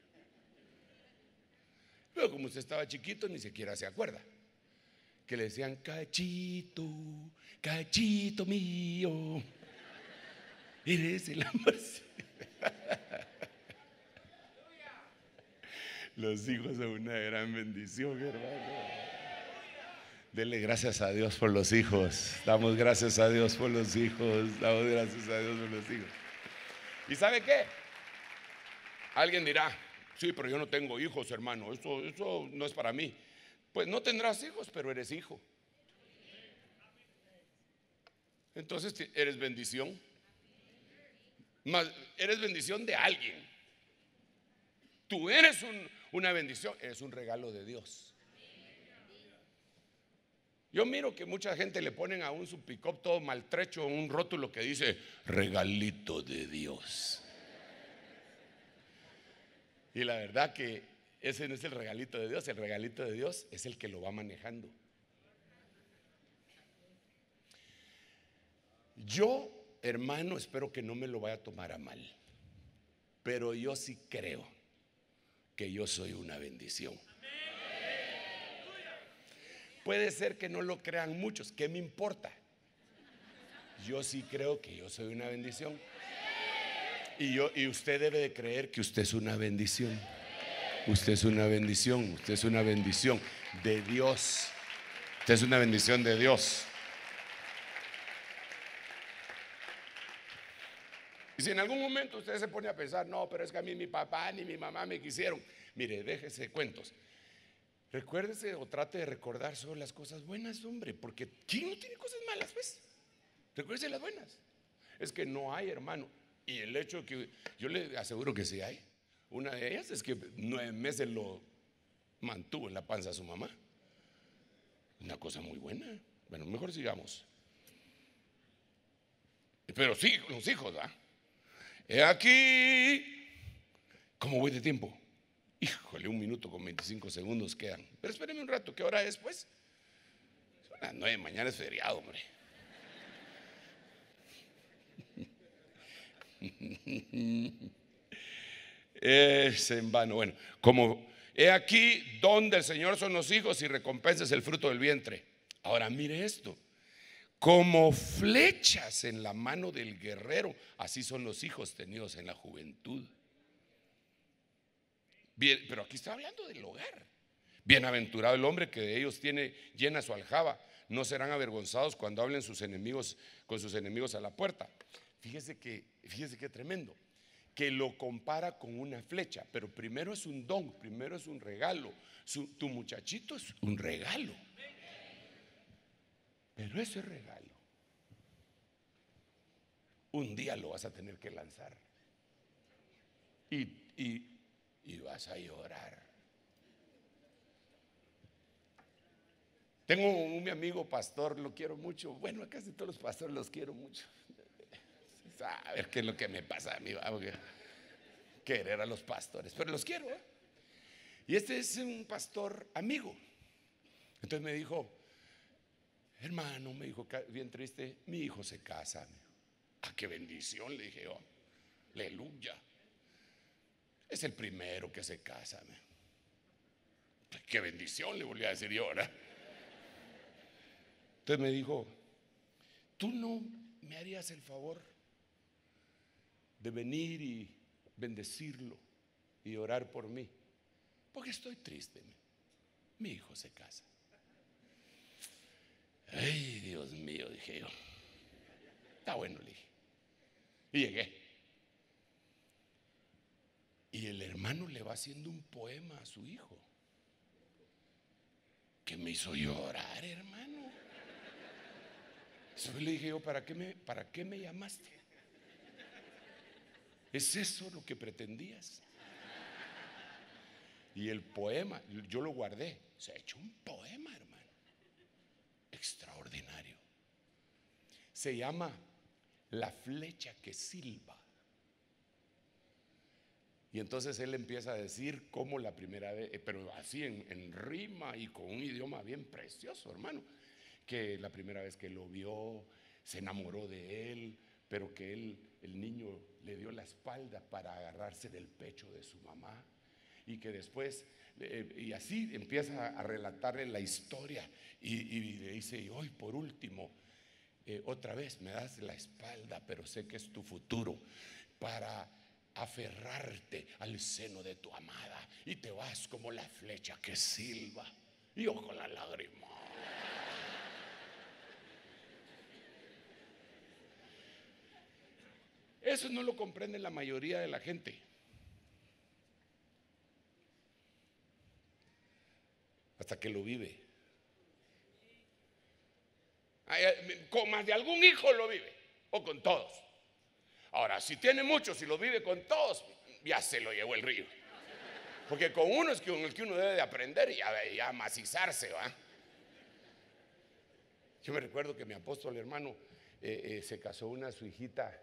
Pero como usted estaba chiquito, ni siquiera se acuerda que le decían: cachito, cachito mío, eres el amorcito. Los hijos son una gran bendición, hermano. Denle gracias a Dios por los hijos. Damos gracias a Dios por los hijos. Damos gracias a Dios por los hijos. ¿Y sabe qué? Alguien dirá: sí, pero yo no tengo hijos, hermano. Eso no es para mí. Pues no tendrás hijos, pero eres hijo. Entonces eres bendición. Eres bendición de alguien. Tú eres una bendición. Eres un regalo de Dios. Yo miro que mucha gente le ponen aún su pick-up todo maltrecho, un rótulo que dice: regalito de Dios. Y la verdad que ese no es el regalito de Dios. El regalito de Dios es el que lo va manejando. Yo, hermano, espero que no me lo vaya a tomar a mal, pero yo sí creo que yo soy una bendición. Puede ser que no lo crean muchos, ¿qué me importa? Yo sí creo que yo soy una bendición. Y usted debe de creer que usted es una bendición. Usted es una bendición. Usted es una bendición de Dios. Usted es una bendición de Dios. Y si en algún momento usted se pone a pensar: no, pero es que a mí mi papá ni mi mamá me quisieron. Mire, déjese cuentos. Recuérdese o trate de recordar solo las cosas buenas, hombre, porque ¿quién no tiene cosas malas, pues? Recuérdese las buenas. Es que no hay, hermano. Y el hecho que yo le aseguro que sí hay. Una de ellas es que 9 meses lo mantuvo en la panza a su mamá. Una cosa muy buena. Bueno, mejor sigamos. Pero sí, los hijos, ¿va? He aquí. ¿Cómo voy de tiempo? Híjole, 1 minuto con 25 segundos quedan. Pero espérenme un rato, ¿qué hora es, pues? Son las 9, mañana es feriado, hombre. Es en vano. Bueno, como he aquí donde el Señor son los hijos y recompensas el fruto del vientre. Ahora mire esto: como flechas en la mano del guerrero, así son los hijos tenidos en la juventud. Bien, pero aquí está hablando del hogar. Bienaventurado el hombre que de ellos tiene llena su aljaba. No serán avergonzados cuando hablen sus enemigos con sus enemigos a la puerta. Fíjese que tremendo, que lo compara con una flecha. Pero primero es un don, primero es un regalo. Tu muchachito es un regalo. Pero ese regalo un día lo vas a tener que lanzar. Y vas a llorar. Tengo un mi amigo pastor, lo quiero mucho. Bueno, casi todos los pastores los quiero mucho. A ver qué es lo que me pasa a mí, querer a los pastores, pero los quiero, ¿eh? Y este es un pastor amigo. Entonces me dijo, hermano, me dijo bien triste, mi hijo se casa. ¡Ah, qué bendición! Le dije yo, aleluya. Es el primero que se casa. ¡Qué bendición! Le volví a decir yo, ¿verdad? Entonces me dijo, ¿tú no me harías el favor de venir y bendecirlo y orar por mí? Porque estoy triste. Mi hijo se casa. Ay, Dios mío, dije yo. Está bueno, le dije. Y llegué. Y el hermano le va haciendo un poema a su hijo que me hizo llorar, hermano. Entonces le dije yo, ¿para qué me llamaste? ¿Es eso lo que pretendías? Y el poema, yo lo guardé. Se ha hecho un poema, hermano, extraordinario. Se llama La flecha que silba. Y entonces él empieza a decir cómo la primera vez, pero así en rima y con un idioma bien precioso, hermano, que la primera vez que lo vio se enamoró de él, pero que el niño le dio la espalda para agarrarse del pecho de su mamá, y que después, y así empieza a relatarle la historia, y le dice, y hoy por último, otra vez me das la espalda, pero sé que es tu futuro, para aferrarte al seno de tu amada, y te vas como la flecha que silba. Y yo con la lágrima. Eso no lo comprende la mayoría de la gente. Hasta que lo vive. Con más de algún hijo lo vive, o con todos. Ahora, si tiene muchos y lo vive con todos, ya se lo llevó el río. Porque con uno es con el que uno debe de aprender y ya macizarse, ¿va? Yo me recuerdo que mi apóstol hermano se casó su hijita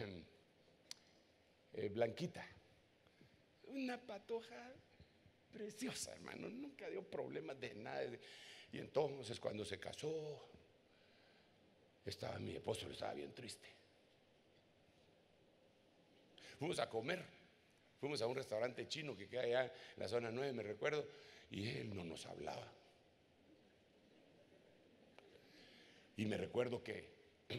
Blanquita, una patoja preciosa, hermano, nunca dio problemas de nada. Y entonces cuando se casó, mi apóstol estaba bien triste. Fuimos a comer, fuimos a un restaurante chino que queda allá en la zona 9, me recuerdo, y él no nos hablaba. Y me recuerdo que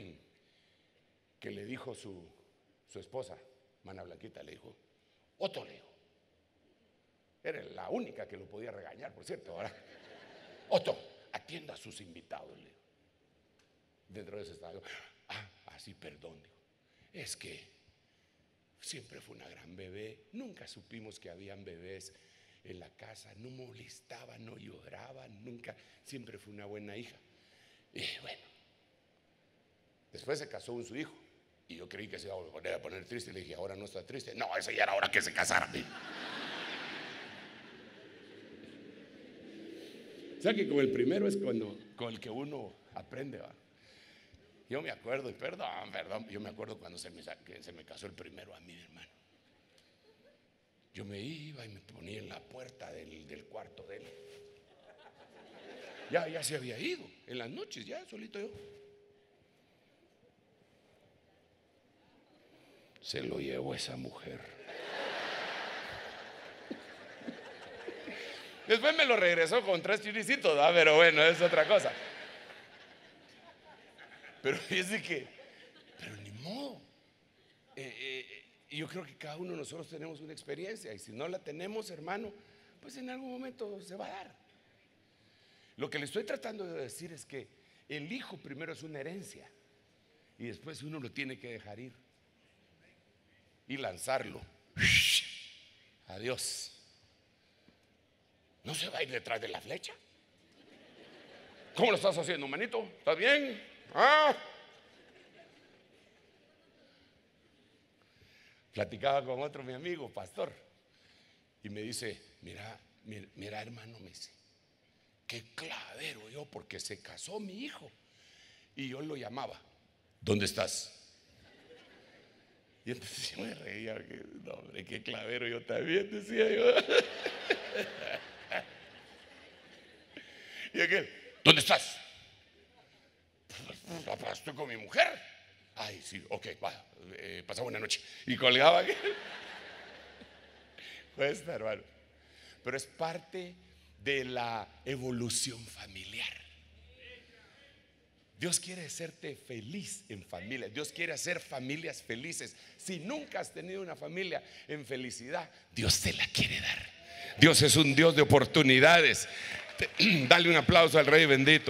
le dijo su esposa, Mana Blanquita, le dijo, Otto, le dijo, era la única que lo podía regañar, por cierto, ¿verdad? Otto, atienda a sus invitados, le dijo. Dentro de ese estado, sí, perdón, dijo, es que siempre fue una gran bebé, nunca supimos que habían bebés en la casa, no molestaba, no lloraba, nunca, siempre fue una buena hija. Y bueno, después se casó con su hijo, y yo creí que se iba a poner triste, le dije, ahora no está triste. No, eso ya era hora que se casara. O sea que con el primero es con el que uno aprende, ¿va? Yo me acuerdo, y perdón, yo me acuerdo cuando se me casó el primero a mí, hermano. Yo me iba y me ponía en la puerta del cuarto de él. Ya se había ido, en las noches, ya solito yo. Se lo llevó esa mujer. Después me lo regresó con 3 chiricitos, ¿verdad? Pero bueno, es otra cosa. Pero fíjese pero ni modo. Yo creo que cada uno de nosotros tenemos una experiencia, y si no la tenemos, hermano, pues en algún momento se va a dar. Lo que le estoy tratando de decir es que el hijo primero es una herencia, y después uno lo tiene que dejar ir y lanzarlo. Adiós. ¿No se va a ir detrás de la flecha? ¿Cómo lo estás haciendo, manito? ¿Estás bien? Platicaba con otro mi amigo, pastor, y me dice, mira hermano, me dice, qué clavero yo, porque se casó mi hijo y yo lo llamaba, ¿dónde estás? Y entonces yo me reía, no, hombre, qué clavero, yo también, decía yo. Y aquel, ¿dónde estás? Papá, estoy con mi mujer. Ay, sí, ok, va, pasa buena noche. Y colgaba aquel. Cuesta, hermano. Pero es parte de la evolución familiar. Dios quiere hacerte feliz en familia. Dios quiere hacer familias felices. Si nunca has tenido una familia en felicidad, Dios te la quiere dar. Dios es un Dios de oportunidades. Dale un aplauso al Rey bendito.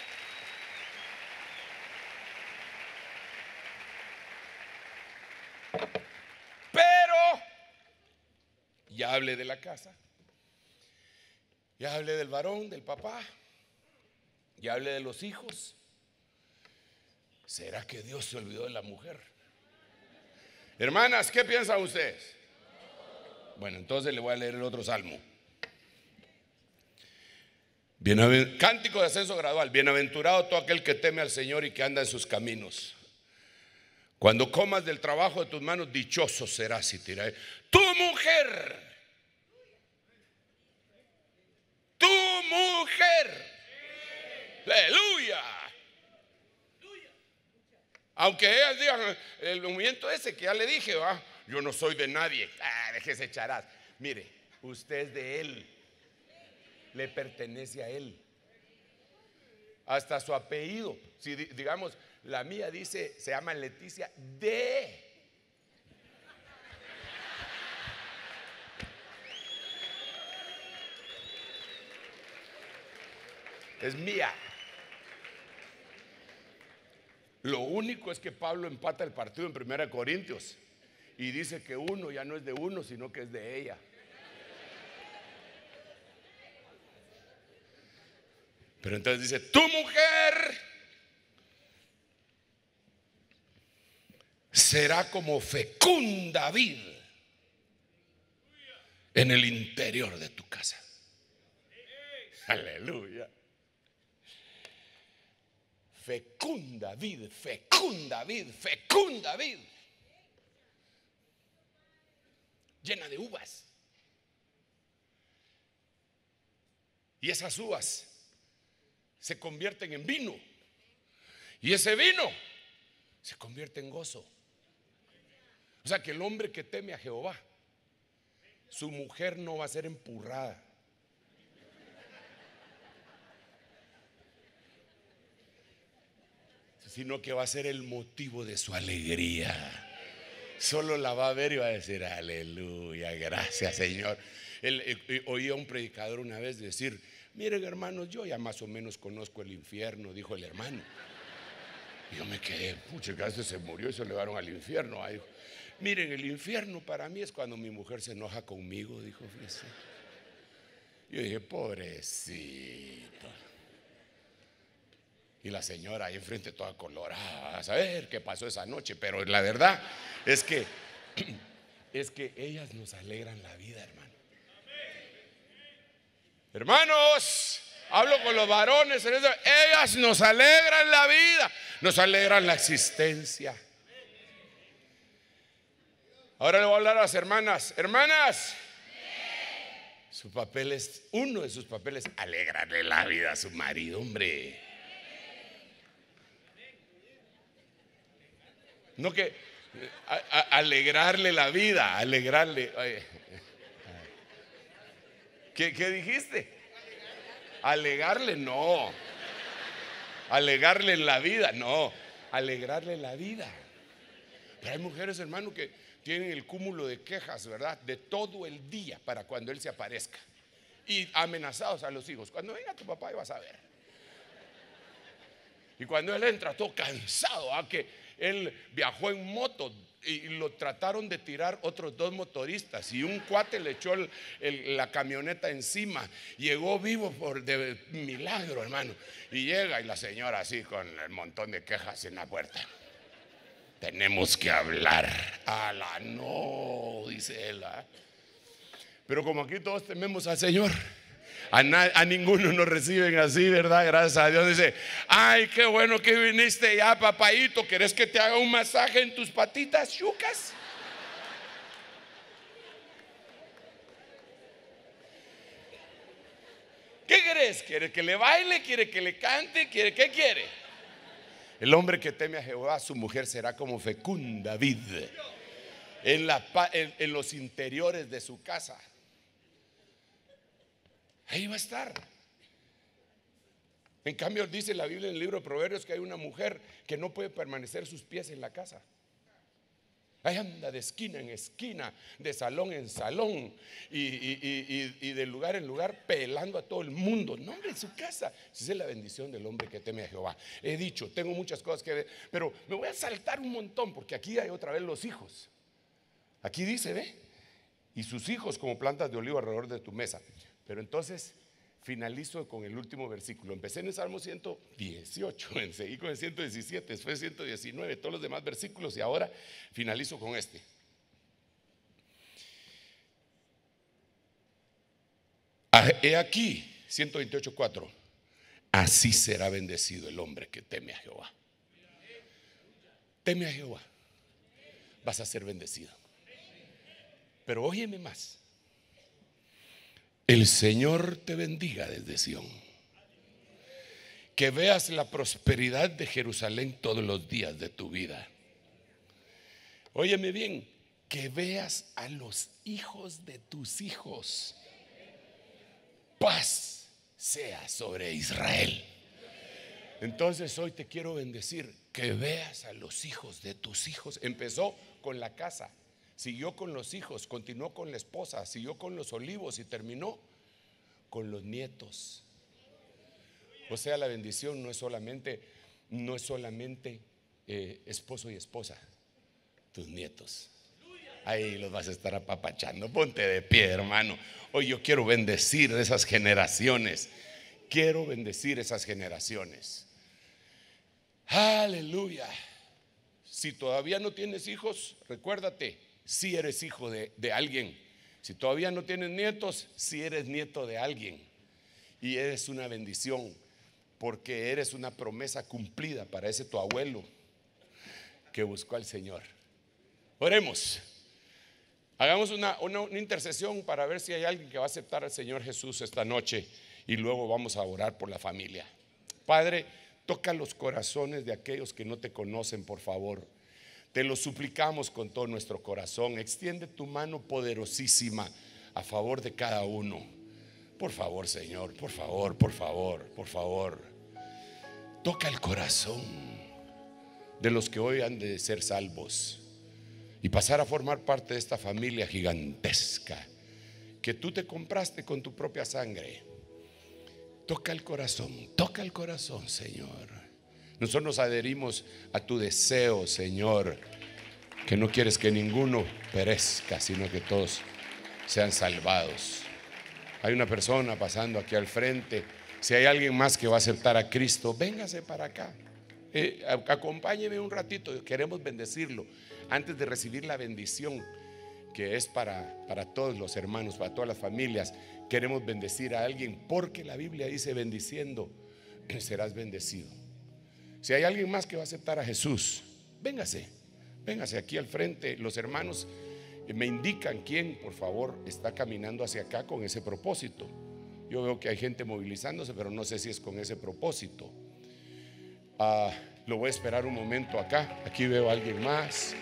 Pero ya hablé de la casa, ya hablé del varón, del papá, ya hablé de los hijos. ¿Será que Dios se olvidó de la mujer? Hermanas, ¿qué piensan ustedes? Bueno, entonces le voy a leer el otro salmo. Cántico de ascenso gradual. Bienaventurado todo aquel que teme al Señor y que anda en sus caminos. Cuando comas del trabajo de tus manos, dichoso serás y te dirá: tu mujer, aleluya. Aunque ellas digan el movimiento ese que ya le dije, ¿va? Yo no soy de nadie. Déjese echarás. Mire, usted es de Él, le pertenece a Él. Hasta su apellido. Si digamos, la mía dice, se llama Leticia de. Es mía. Lo único es que Pablo empata el partido en 1 Corintios y dice que uno ya no es de uno, sino que es de ella. Pero entonces dice: tu mujer será como fecunda vid en el interior de tu casa. Aleluya. Fecunda vid, fecunda vid, fecunda vid, llena de uvas. Y esas uvas se convierten en vino, y ese vino se convierte en gozo. O sea que el hombre que teme a Jehová, su mujer no va a ser empurrada, sino que va a ser el motivo de su alegría. Solo la va a ver y va a decir: aleluya, gracias Señor. Oí a un predicador una vez decir: miren hermanos, yo ya más o menos conozco el infierno, dijo el hermano. Y yo me quedé, pucha, que este se murió y se lo llevaron al infierno. Ahí dijo: miren, el infierno para mí es cuando mi mujer se enoja conmigo, dijo, fíjese. Yo dije: pobrecito. Y la señora ahí enfrente toda colorada, a saber qué pasó esa noche. Pero la verdad es que ellas nos alegran la vida, hermano. Hermanos, hablo con los varones, ellas nos alegran la vida, nos alegran la existencia. Ahora le voy a hablar a las hermanas. Hermanas, su papel es, uno de sus papeles, alegrarle la vida a su marido, hombre. No que alegrarle la vida, alegrarle. ¿Qué dijiste? Alegarle, no. Alegarle la vida, no. Alegrarle la vida. Pero hay mujeres, hermano, que tienen el cúmulo de quejas, ¿verdad? De todo el día para cuando él se aparezca. Y amenazados a los hijos: cuando venga tu papá, vas a ver. Y cuando él entra todo cansado, que él viajó en moto y lo trataron de tirar otros dos motoristas, y un cuate le echó la camioneta encima. Llegó vivo por de milagro, hermano. Y llega y la señora así con el montón de quejas en la puerta: tenemos que hablar. Ala, no, dice él. Pero como aquí todos tememos al Señor, a ninguno nos reciben así, ¿verdad? Gracias a Dios. Dice: ay, qué bueno que viniste ya, papayito. ¿Querés que te haga un masaje en tus patitas chucas? ¿Qué querés? es? ¿Quiere que le baile? ¿Quiere que le cante? ¿Qué quiere? El hombre que teme a Jehová, su mujer será como fecunda vid en los interiores de su casa. Ahí va a estar. En cambio dice la Biblia en el libro de Proverbios que hay una mujer que no puede permanecer sus pies en la casa. Ahí anda de esquina en esquina, de salón en salón y de lugar en lugar, pelando a todo el mundo. No, hombre, en su casa. Esa es la bendición del hombre que teme a Jehová. He dicho, tengo muchas cosas que ver, pero me voy a saltar un montón porque aquí hay otra vez los hijos. Aquí dice, ve, y sus hijos como plantas de olivo alrededor de tu mesa. Pero entonces finalizo con el último versículo. Empecé en el Salmo 118, seguí con el 117, después 119, todos los demás versículos, y ahora finalizo con este. He aquí, 128:4. Así será bendecido el hombre que teme a Jehová. Teme a Jehová, vas a ser bendecido. Pero óyeme más. El Señor te bendiga desde Sión. Que veas la prosperidad de Jerusalén todos los días de tu vida. Óyeme bien, que veas a los hijos de tus hijos. Paz sea sobre Israel. Entonces hoy te quiero bendecir, que veas a los hijos de tus hijos. Empezó con la casa, siguió con los hijos, continuó con la esposa, siguió con los olivos y terminó con los nietos. O sea, la bendición no es solamente esposo y esposa, tus nietos. Ahí los vas a estar apapachando. Ponte de pie, hermano. Hoy yo quiero bendecir esas generaciones. Quiero bendecir esas generaciones. Aleluya. Si todavía no tienes hijos, recuérdate, si eres hijo de alguien. Si todavía no tienes nietos, si eres nieto de alguien. Y eres una bendición, porque eres una promesa cumplida para ese tu abuelo que buscó al Señor. Oremos. Hagamos una intercesión para ver si hay alguien que va a aceptar al Señor Jesús esta noche, y luego vamos a orar por la familia. Padre, toca los corazones de aquellos que no te conocen, por favor. Te lo suplicamos con todo nuestro corazón. Extiende tu mano poderosísima a favor de cada uno. Por favor, Señor, por favor, por favor, por favor. Toca el corazón de los que hoy han de ser salvos y pasar a formar parte de esta familia gigantesca que tú te compraste con tu propia sangre. Toca el corazón, Señor. Nosotros nos adherimos a tu deseo, Señor, que no quieres que ninguno perezca, sino que todos sean salvados. Hay una persona pasando aquí al frente. Si hay alguien más que va a aceptar a Cristo, véngase para acá. Acompáñeme un ratito, queremos bendecirlo antes de recibir la bendición que es para todos los hermanos, para todas las familias. Queremos bendecir a alguien, porque la Biblia dice: bendiciendo serás bendecido. Si hay alguien más que va a aceptar a Jesús, véngase aquí al frente. Los hermanos me indican quién, por favor, está caminando hacia acá con ese propósito. Yo veo que hay gente movilizándose, pero no sé si es con ese propósito. Lo voy a esperar un momento acá. Aquí veo a alguien más.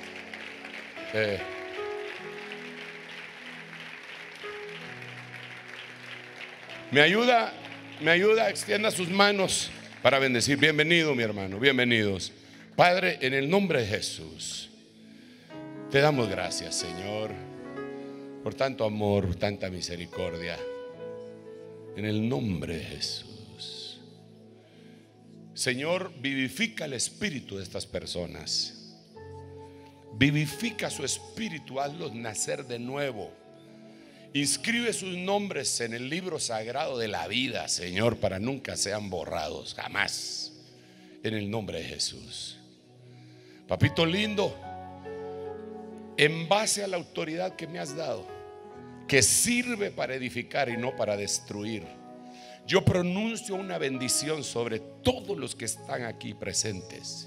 Me ayuda, extienda sus manos para bendecir. Bienvenido, mi hermano, bienvenidos. Padre, en el nombre de Jesús, te damos gracias, Señor, por tanto amor, por tanta misericordia. En el nombre de Jesús, Señor, vivifica el espíritu de estas personas. Vivifica su espíritu, hazlos nacer de nuevo. Inscribe sus nombres en el libro sagrado de la vida, Señor, para nunca sean borrados, jamás. En el nombre de Jesús. Papito lindo, en base a la autoridad que me has dado, que sirve para edificar y no para destruir, yo pronuncio una bendición sobre todos los que están aquí presentes.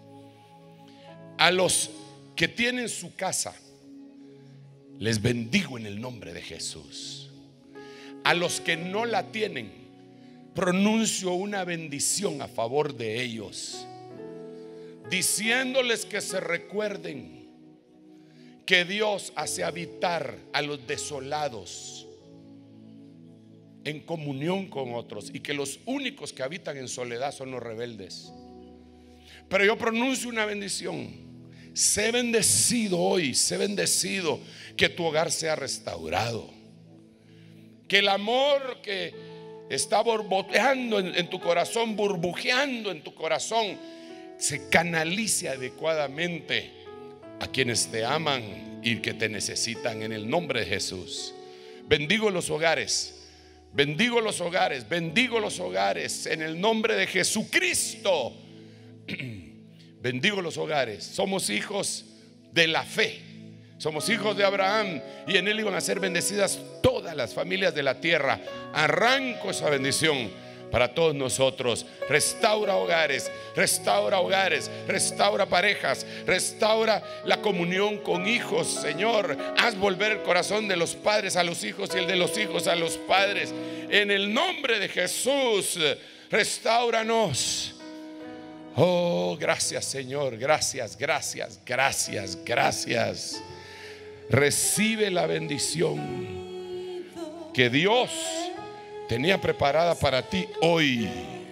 A los que tienen su casa, les bendigo en el nombre de Jesús. A los que no la tienen, pronuncio una bendición a favor de ellos, diciéndoles que se recuerden que Dios hace habitar a los desolados en comunión con otros, y que los únicos que habitan en soledad son los rebeldes. Pero yo pronuncio una bendición: sé bendecido hoy, sé bendecido, que tu hogar sea restaurado, que el amor que está borboteando en tu corazón, burbujeando en tu corazón, se canalice adecuadamente a quienes te aman y que te necesitan, en el nombre de Jesús. Bendigo los hogares, bendigo los hogares, bendigo los hogares en el nombre de Jesucristo. Bendigo los hogares. Somos hijos de la fe, somos hijos de Abraham, y en él iban a ser bendecidas todas las familias de la tierra. Arranco esa bendición para todos nosotros. Restaura hogares, restaura hogares, restaura parejas, restaura la comunión con hijos, Señor. Haz volver el corazón de los padres a los hijos y el de los hijos a los padres. En el nombre de Jesús, restáuranos. Oh, gracias, Señor. Gracias, gracias, gracias, gracias. Recibe la bendición que Dios tenía preparada para ti hoy.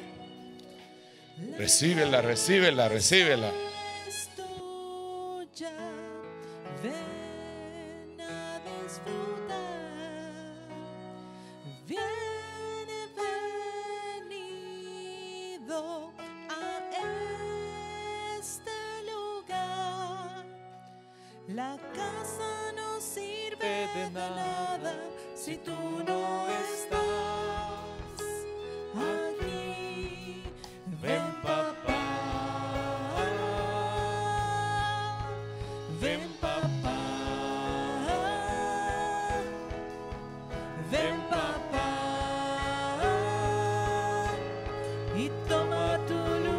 Recíbela, recíbela, recíbela. Ven a disfrutar. Bienvenido a este lugar. La casa no sirve de nada si tú no estás aquí. Ven, papá. Ven, papá. Ven, papá. Y toma tu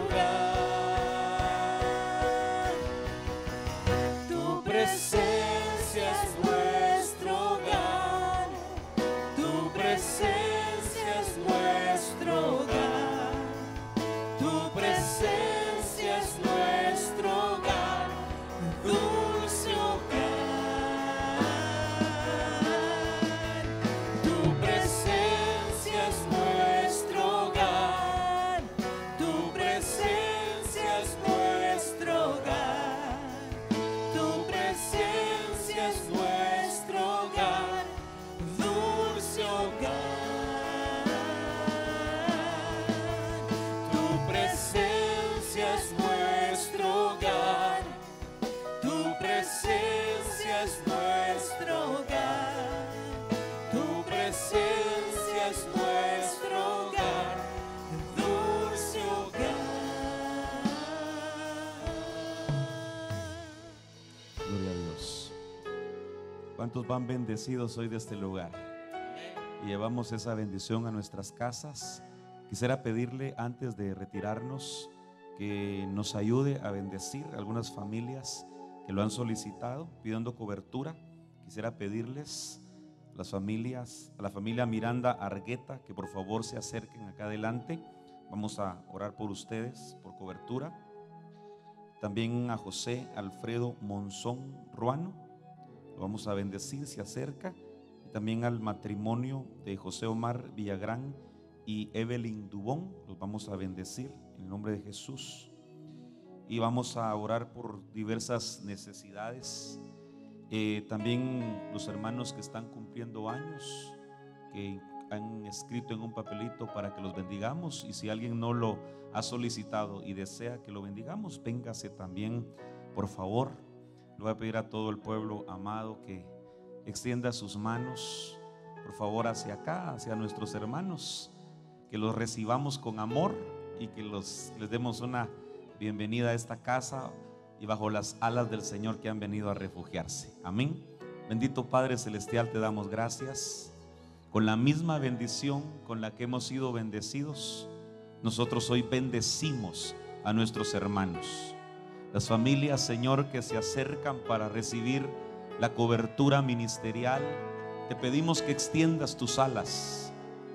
lugar. Tu presencia es nuestro hogar. Tu presencia es nuestro hogar. Tu presencia es nuestro hogar. Dulce hogar. Tu presencia es nuestro hogar. Tu presencia es nuestro hogar. Tu presencia es nuestro hogar. Dulce hogar. Tu presencia es nuestro hogar. Tu presencia es nuestro hogar. Tu presencia es nuestro hogar. Dulce hogar. Gloria a Dios. ¿Cuántos van bendecidos hoy de este lugar? Y llevamos esa bendición a nuestras casas. Quisiera pedirle, antes de retirarnos, que nos ayude a bendecir a algunas familias que lo han solicitado, pidiendo cobertura. Quisiera pedirles a la familia Miranda Argueta, que por favor se acerquen acá adelante. Vamos a orar por ustedes, por cobertura. También a José Alfredo Monzón Ruano, lo vamos a bendecir, se acerca. Y también al matrimonio de José Omar Villagrán y Evelyn Dubón, los vamos a bendecir en el nombre de Jesús. Y vamos a orar por diversas necesidades. También los hermanos que están cumpliendo años, que han escrito en un papelito para que los bendigamos. Y si alguien no lo ha solicitado y desea que lo bendigamos, véngase también, por favor. Le voy a pedir a todo el pueblo amado que extienda sus manos, por favor, hacia acá, hacia nuestros hermanos, que los recibamos con amor y que les demos una bienvenida a esta casa y bajo las alas del Señor que han venido a refugiarse. Amén. Bendito Padre Celestial, te damos gracias. Con la misma bendición con la que hemos sido bendecidos, nosotros hoy bendecimos a nuestros hermanos. Las familias, Señor, que se acercan para recibir la cobertura ministerial, te pedimos que extiendas tus alas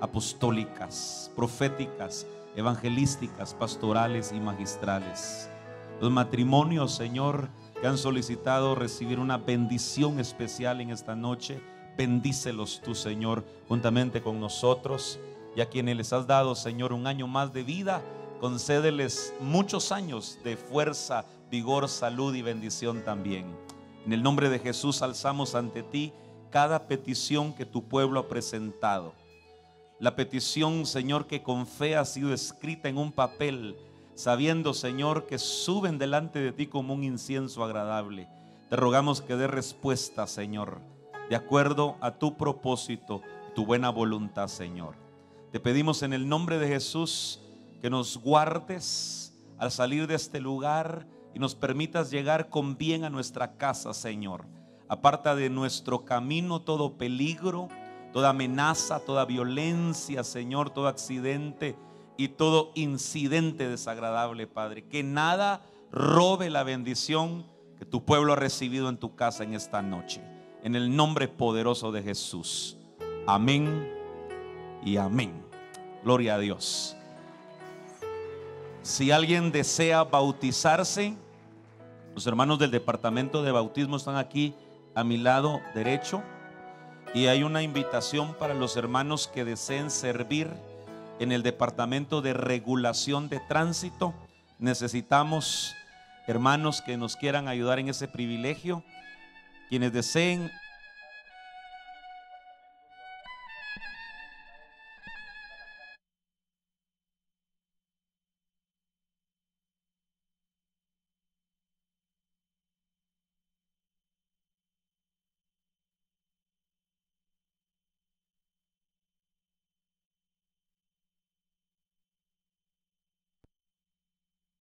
apostólicas, proféticas, evangelísticas, pastorales y magistrales. Los matrimonios, Señor, que han solicitado recibir una bendición especial en esta noche, bendícelos tú, Señor, juntamente con nosotros. Y a quienes les has dado, Señor, un año más de vida, concédeles muchos años de fuerza, vigor, salud y bendición también. En el nombre de Jesús alzamos ante ti cada petición que tu pueblo ha presentado. La petición, Señor, que con fe ha sido escrita en un papel, sabiendo, Señor, que suben delante de ti como un incienso agradable. Te rogamos que dé respuesta, Señor, de acuerdo a tu propósito, tu buena voluntad, Señor. Te pedimos en el nombre de Jesús que nos guardes al salir de este lugar y nos permitas llegar con bien a nuestra casa, Señor. Aparta de nuestro camino todo peligro, toda amenaza, toda violencia, Señor, todo accidente y todo incidente desagradable, Padre. Que nada robe la bendición que tu pueblo ha recibido en tu casa en esta noche. En el nombre poderoso de Jesús. Amén y amén. Gloria a Dios. Si alguien desea bautizarse, los hermanos del departamento de bautismo están aquí a mi lado derecho. Y hay una invitación para los hermanos que deseen servir en el departamento de regulación de tránsito. Necesitamos hermanos que nos quieran ayudar en ese privilegio. Quienes deseen